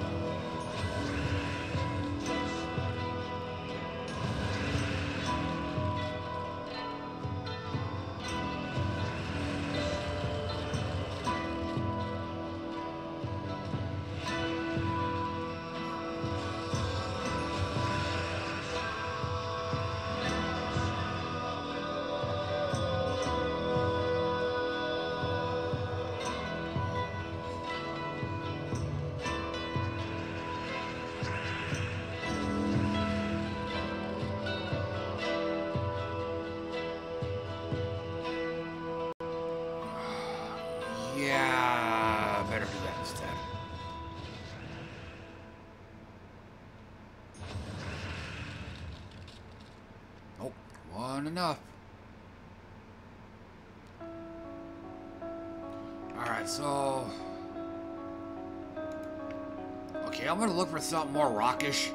Yeah, better do that instead. Nope, wasn't enough. Alright, so... Okay, I'm gonna look for something more rockish.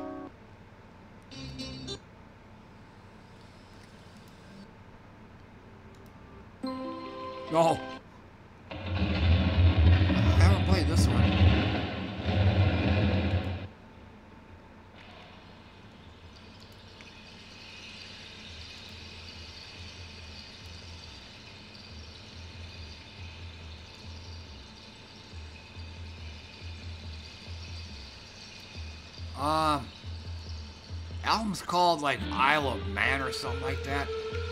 No. I haven't played this one. Album's called like Isle of Man or something like that.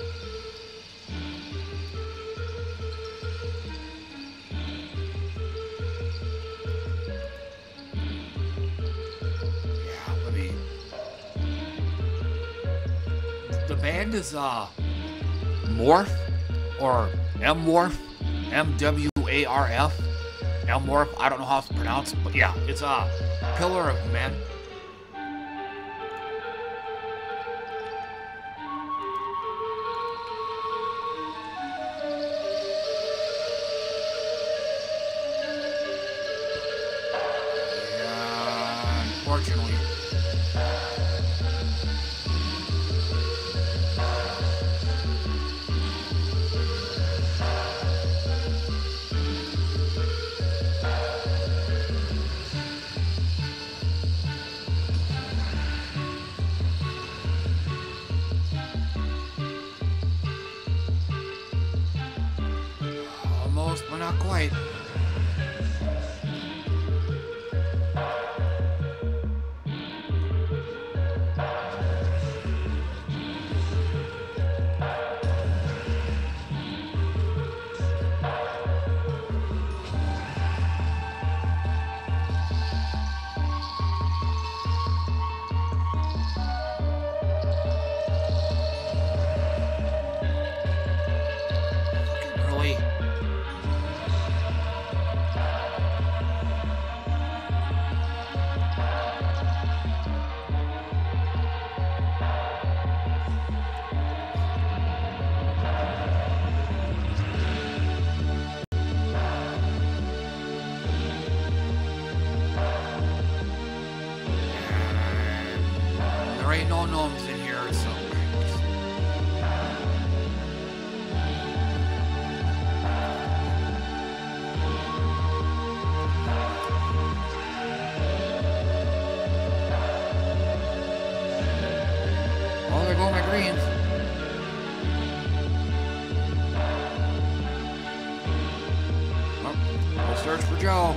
The band is Morph or M-Morph, M-W-A-R-F, M-Morph. I don't know how it's pronounced, but yeah, it's Pillar of Men. Yeah, unfortunately. Almost, but not quite. Really? no gnomes in here, so. Oh, there go my greens. Oh, we'll search for Joe.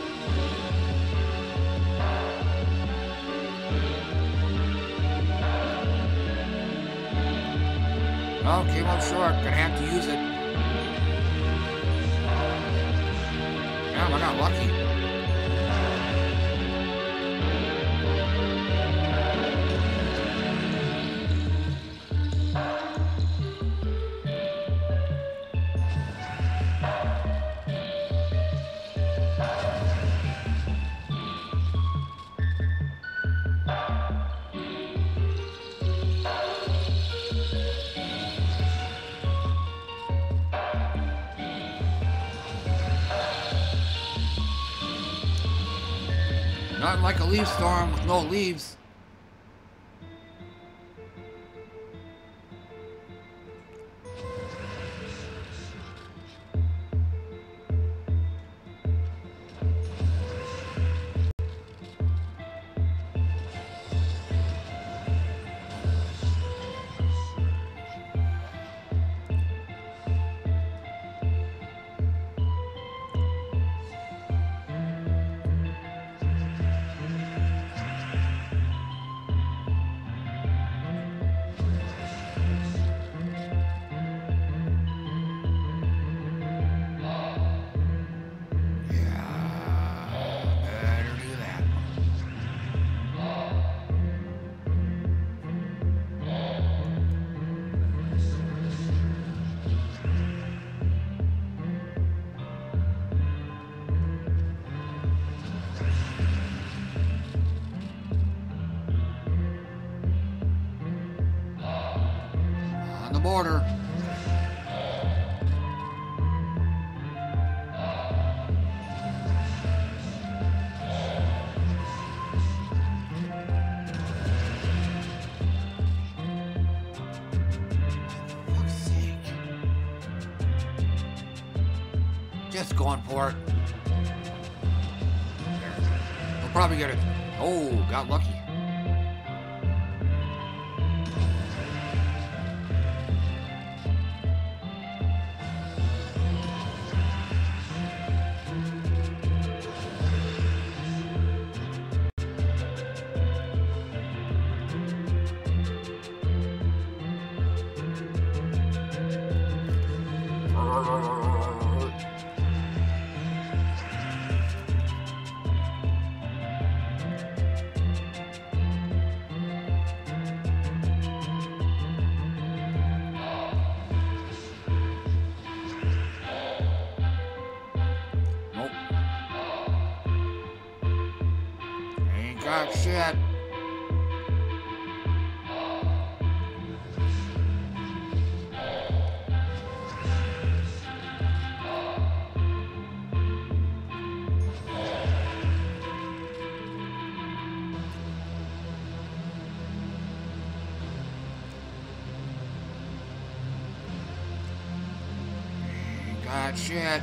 Oh, came up short. Gonna have to use it. Damn, I got lucky. Not like a leaf storm with no leaves. Border. Fuck's sake. Just going for it. We'll probably get it. Oh, got lucky. Shit. God, shit.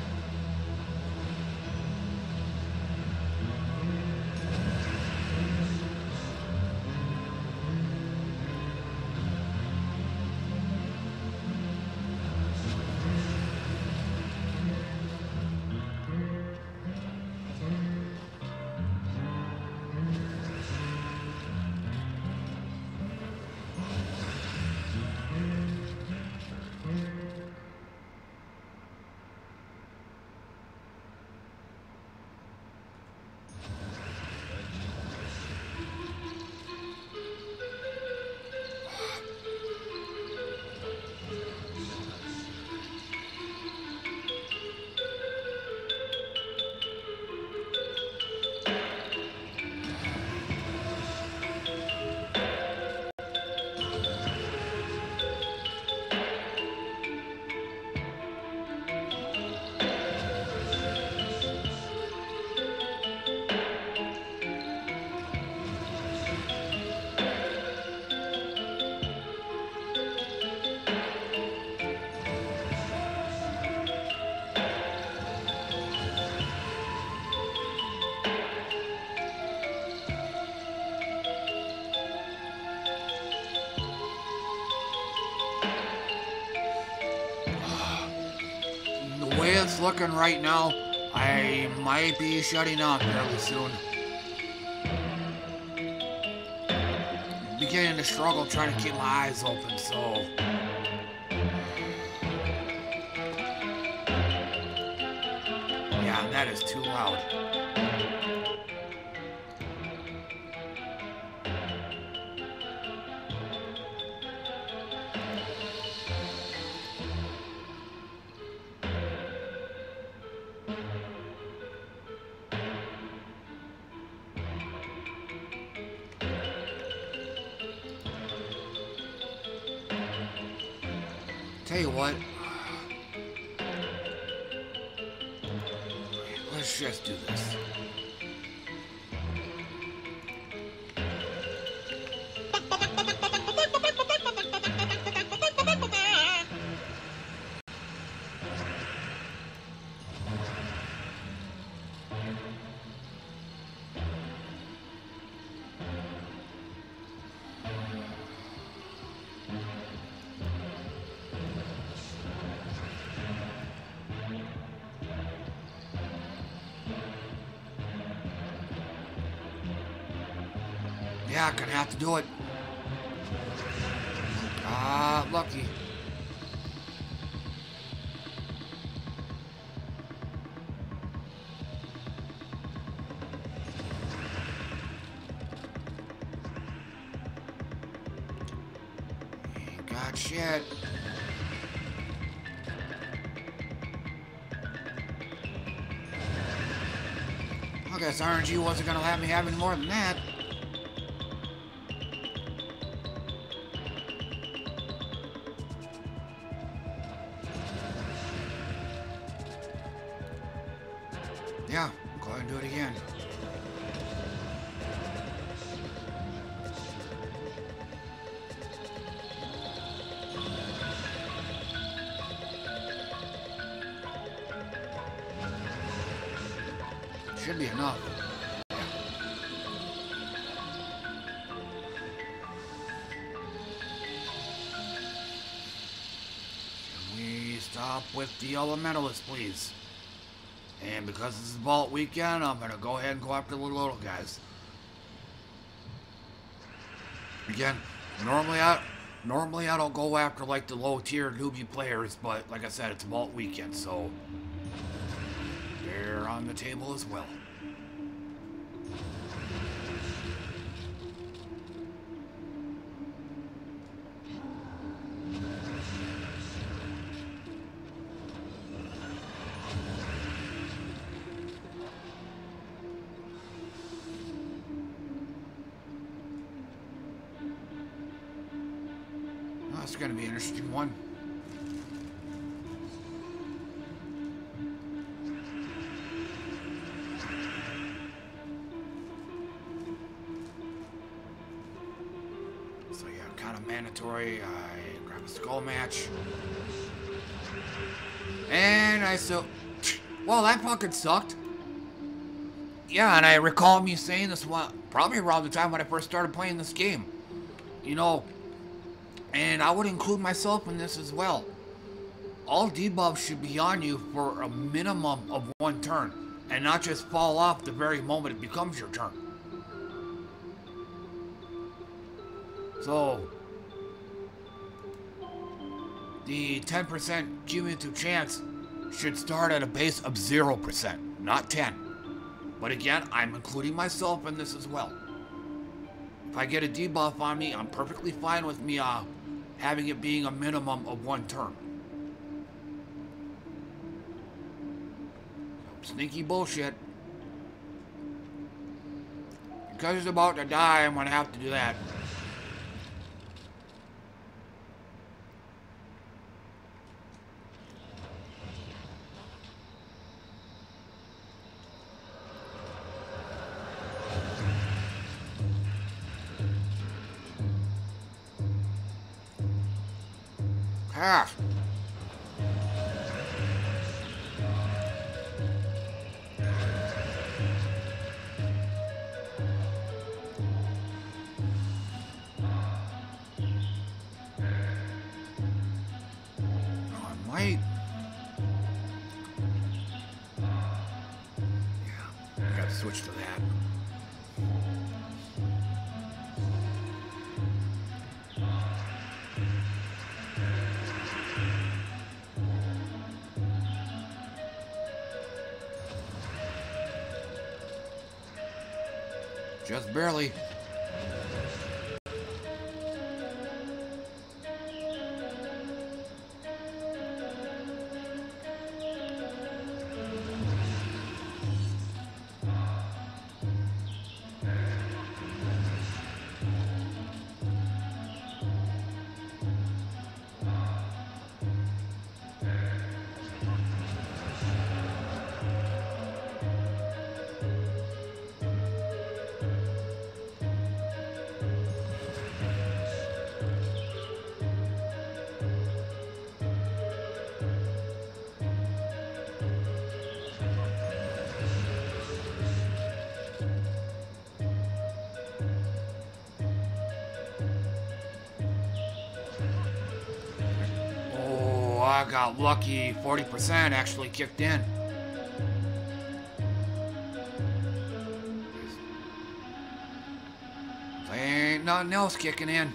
looking right now, I might be shutting down fairly soon. Beginning to struggle trying to keep my eyes open, so... Yeah, that is too loud. Tell you what, let's just do this. Yeah, gonna have to do it. Ah, lucky. Ain't got shit. I guess RNG wasn't gonna let me have any more than that. Yeah, go ahead and do it again. Should be enough. Can we stop with the elementalists, please? And because this is Vault Weekend, I'm gonna go ahead and go after the little guys. Again, normally I don't go after like the low tier newbie players, but like I said, it's Vault Weekend, so they're on the table as well. It's going to be an interesting one. So yeah, kind of mandatory. I grab a skull match. And I still... Well, that fucking sucked. Yeah, and I recall me saying this one, probably around the time when I first started playing this game. You know... And I would include myself in this as well. All debuffs should be on you for a minimum of 1 turn, and not just fall off the very moment it becomes your turn. So, the 10% cumulative chance should start at a base of 0%, not 10. But again, I'm including myself in this as well. If I get a debuff on me, I'm perfectly fine with me having it being a minimum of 1 turn. Sneaky bullshit. Because he's about to die, I'm gonna have to do that. Ah. I might. that. Just barely. I got lucky. 40% actually kicked in. There ain't nothing else kicking in.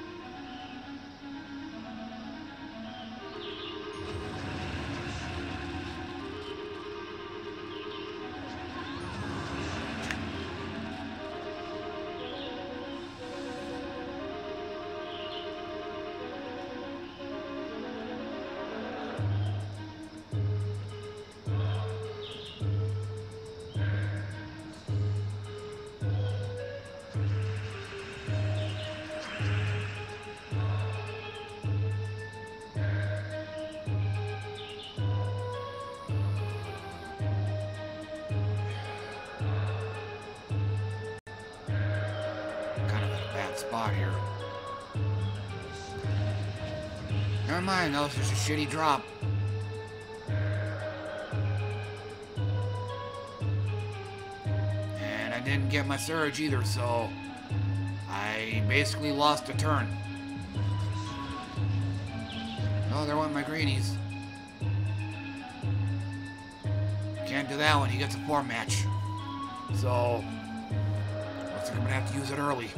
Spot here. Never mind, though, it's just a shitty drop. And I didn't get my surge either, so I basically lost a turn. Oh, there went my greenies. Can't do that one, he gets a 4 match. So, looks like I'm gonna have to use it early.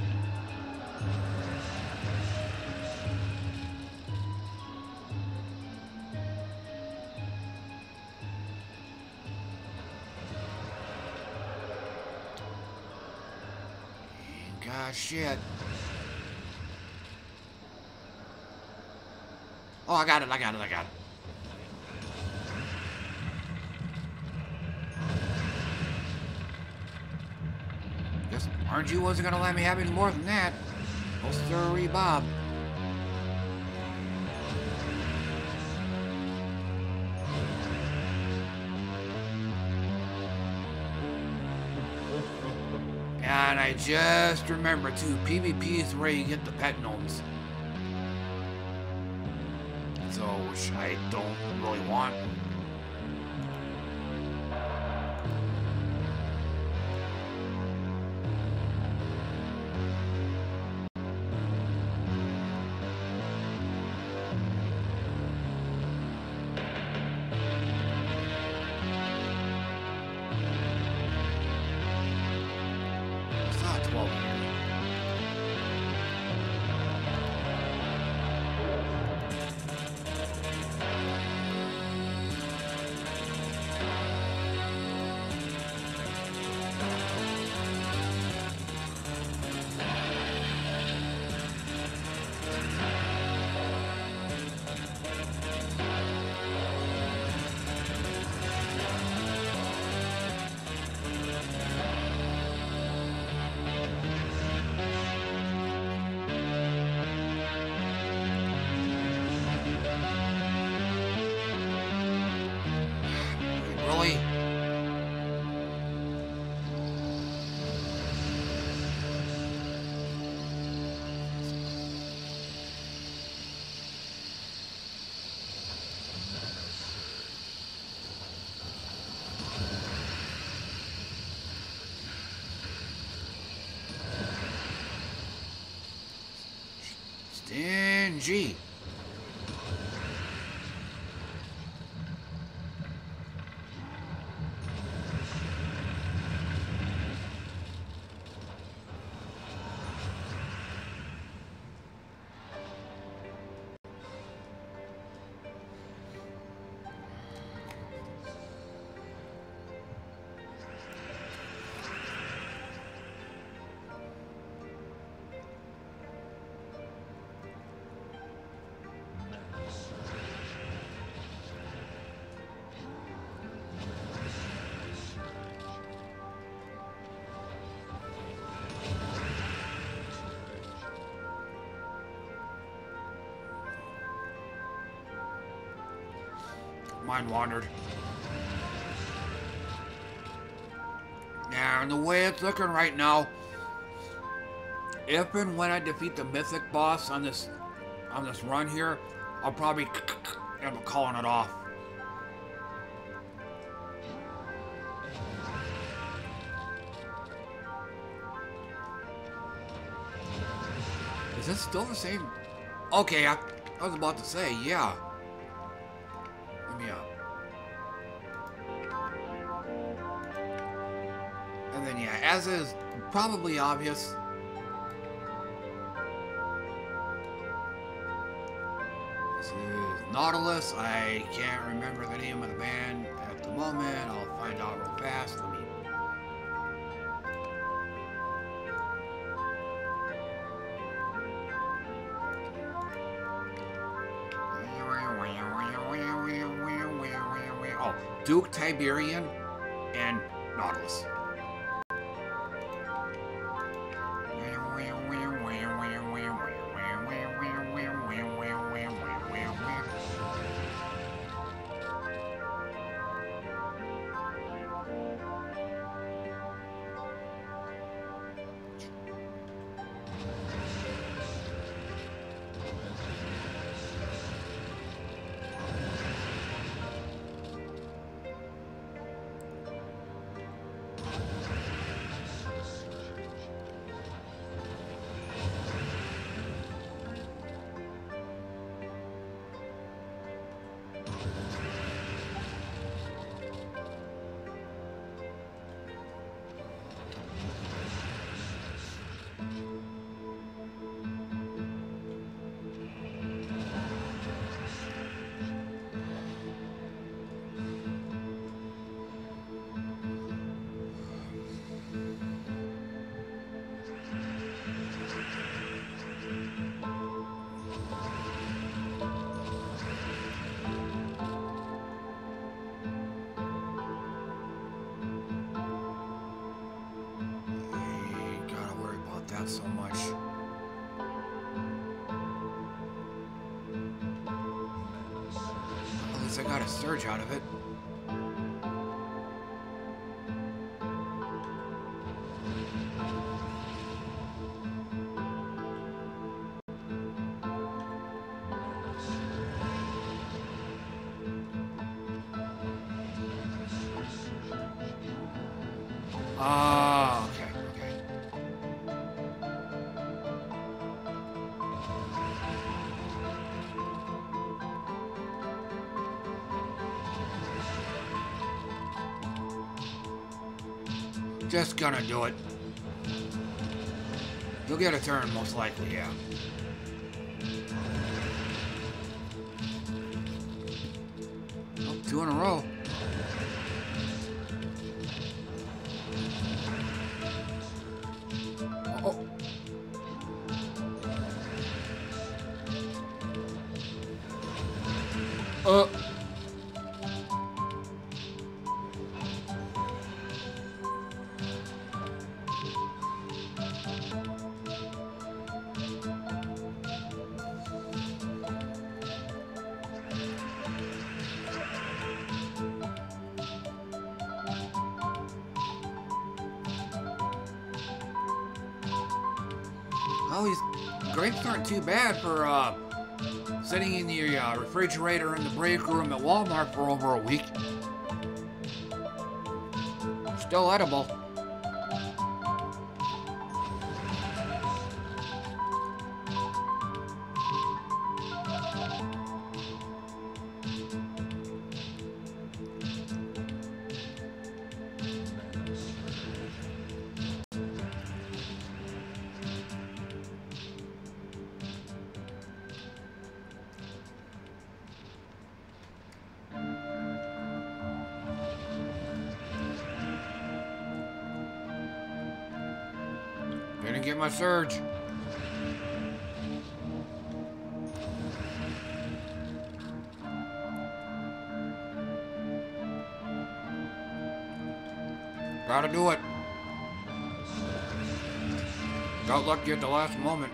Shit. Oh, I got it. Guess RNG wasn't gonna let me have any more than that. Oh, sorry, Bob. And I just remember too, PvP is where you get the pet gnomes. So, which I don't really want. Stingy. Mind wandered. Yeah, and the way it's looking right now, if and when I defeat the mythic boss on this run here, I'll probably end up calling it off. Is this still the same? Okay, I was about to say, yeah. Let me And then, yeah, as is probably obvious, this is Nautilus. I can't remember the name of the band at the moment. I'll find out real fast. Let me. Oh, Duke Tiberian and Nautilus. So much. At least I got a surge out of it. Just gonna do it. You'll get a turn, most likely, yeah. Oh, 2 in a row. Oh. Oh, these grapes aren't too bad for sitting in the refrigerator in the break room at Walmart for over a week. Still edible. Didn't get my surge. Gotta do it. Got lucky at the last moment.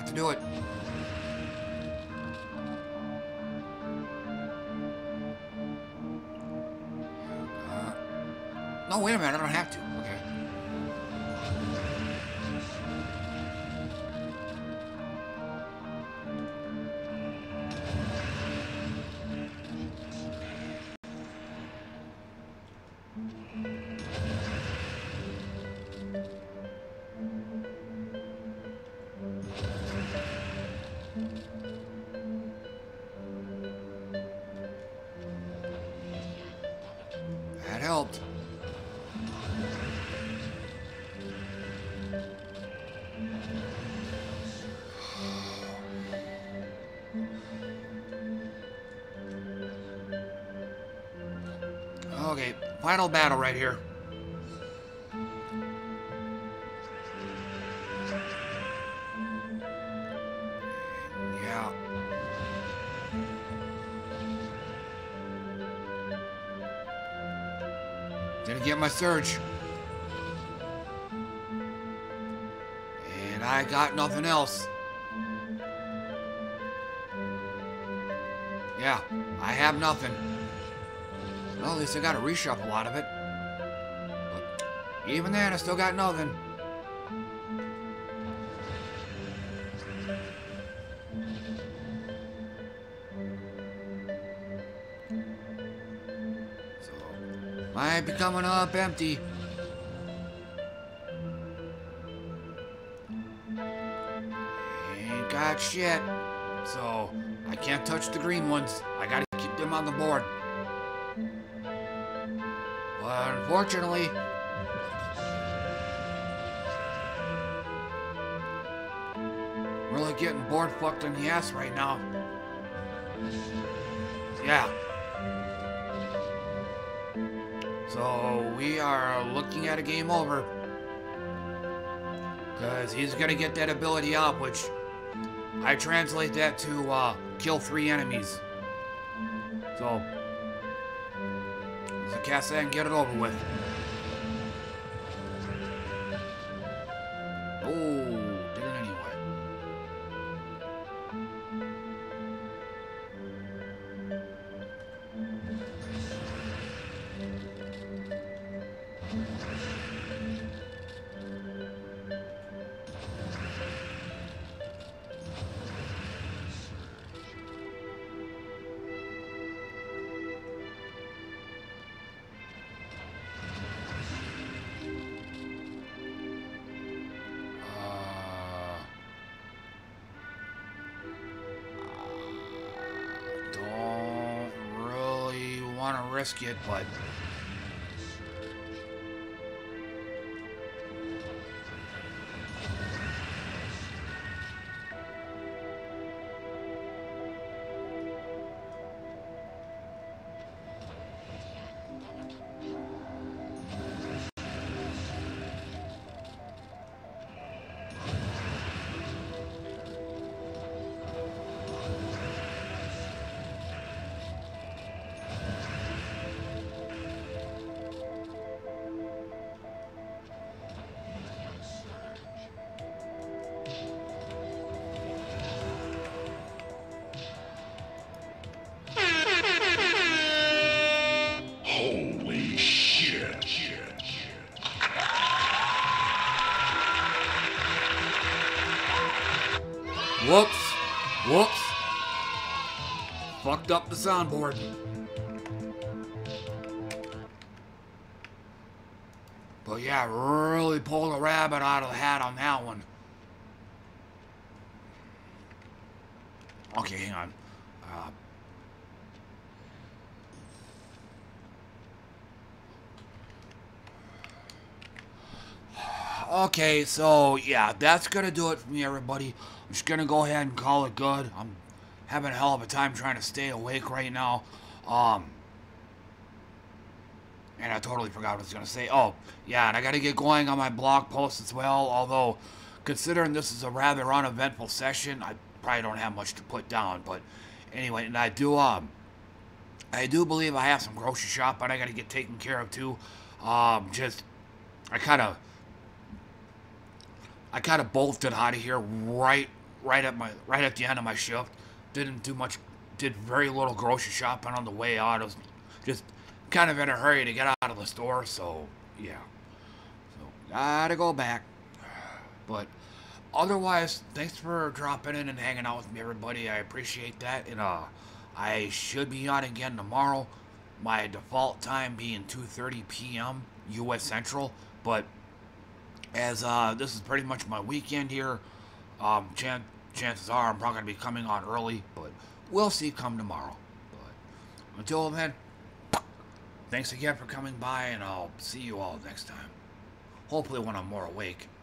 to do it. No, wait a minute, I don't have to. Okay. That helped. Okay, final battle right here. Yeah. Didn't get my surge. And I got nothing else. Yeah, I have nothing. Well, at least I got a reshuffle out of it. But even then, I still got nothing. So, might be coming up empty. Ain't got shit. So, I can't touch the green ones. I gotta keep them on the board. But unfortunately, really getting board fucked in the ass right now. Yeah. So we are looking at a game over. Because he's gonna get that ability out, which I translate that to kill 3 enemies. So cast that and get it over with. Oh, did it anyway. Risk it, but whoops, whoops, fucked up the soundboard. But yeah, really pulled a rabbit out of the hat on that one. Okay, hang on. Okay, so yeah, that's gonna do it for me, everybody. I'm just gonna go ahead and call it good. I'm having a hell of a time trying to stay awake right now. And I totally forgot what I was gonna say. Oh, yeah, and I gotta get going on my blog post as well. Although, considering this is a rather uneventful session, I probably don't have much to put down. But anyway, and I do believe I have some grocery shopping I gotta get taken care of too. I kind of bolted out of here right right at the end of my shift. Didn't do much, did very little grocery shopping on the way out. I was just kind of in a hurry to get out of the store, so yeah. So gotta go back. But otherwise, thanks for dropping in and hanging out with me, everybody. I appreciate that. And I should be on again tomorrow. My default time being 2:30 p.m. U.S. Central, but as this is pretty much my weekend here, chances are I'm probably gonna be coming on early, but we'll see come tomorrow. But until then, thanks again for coming by, and I'll see you all next time. Hopefully when I'm more awake.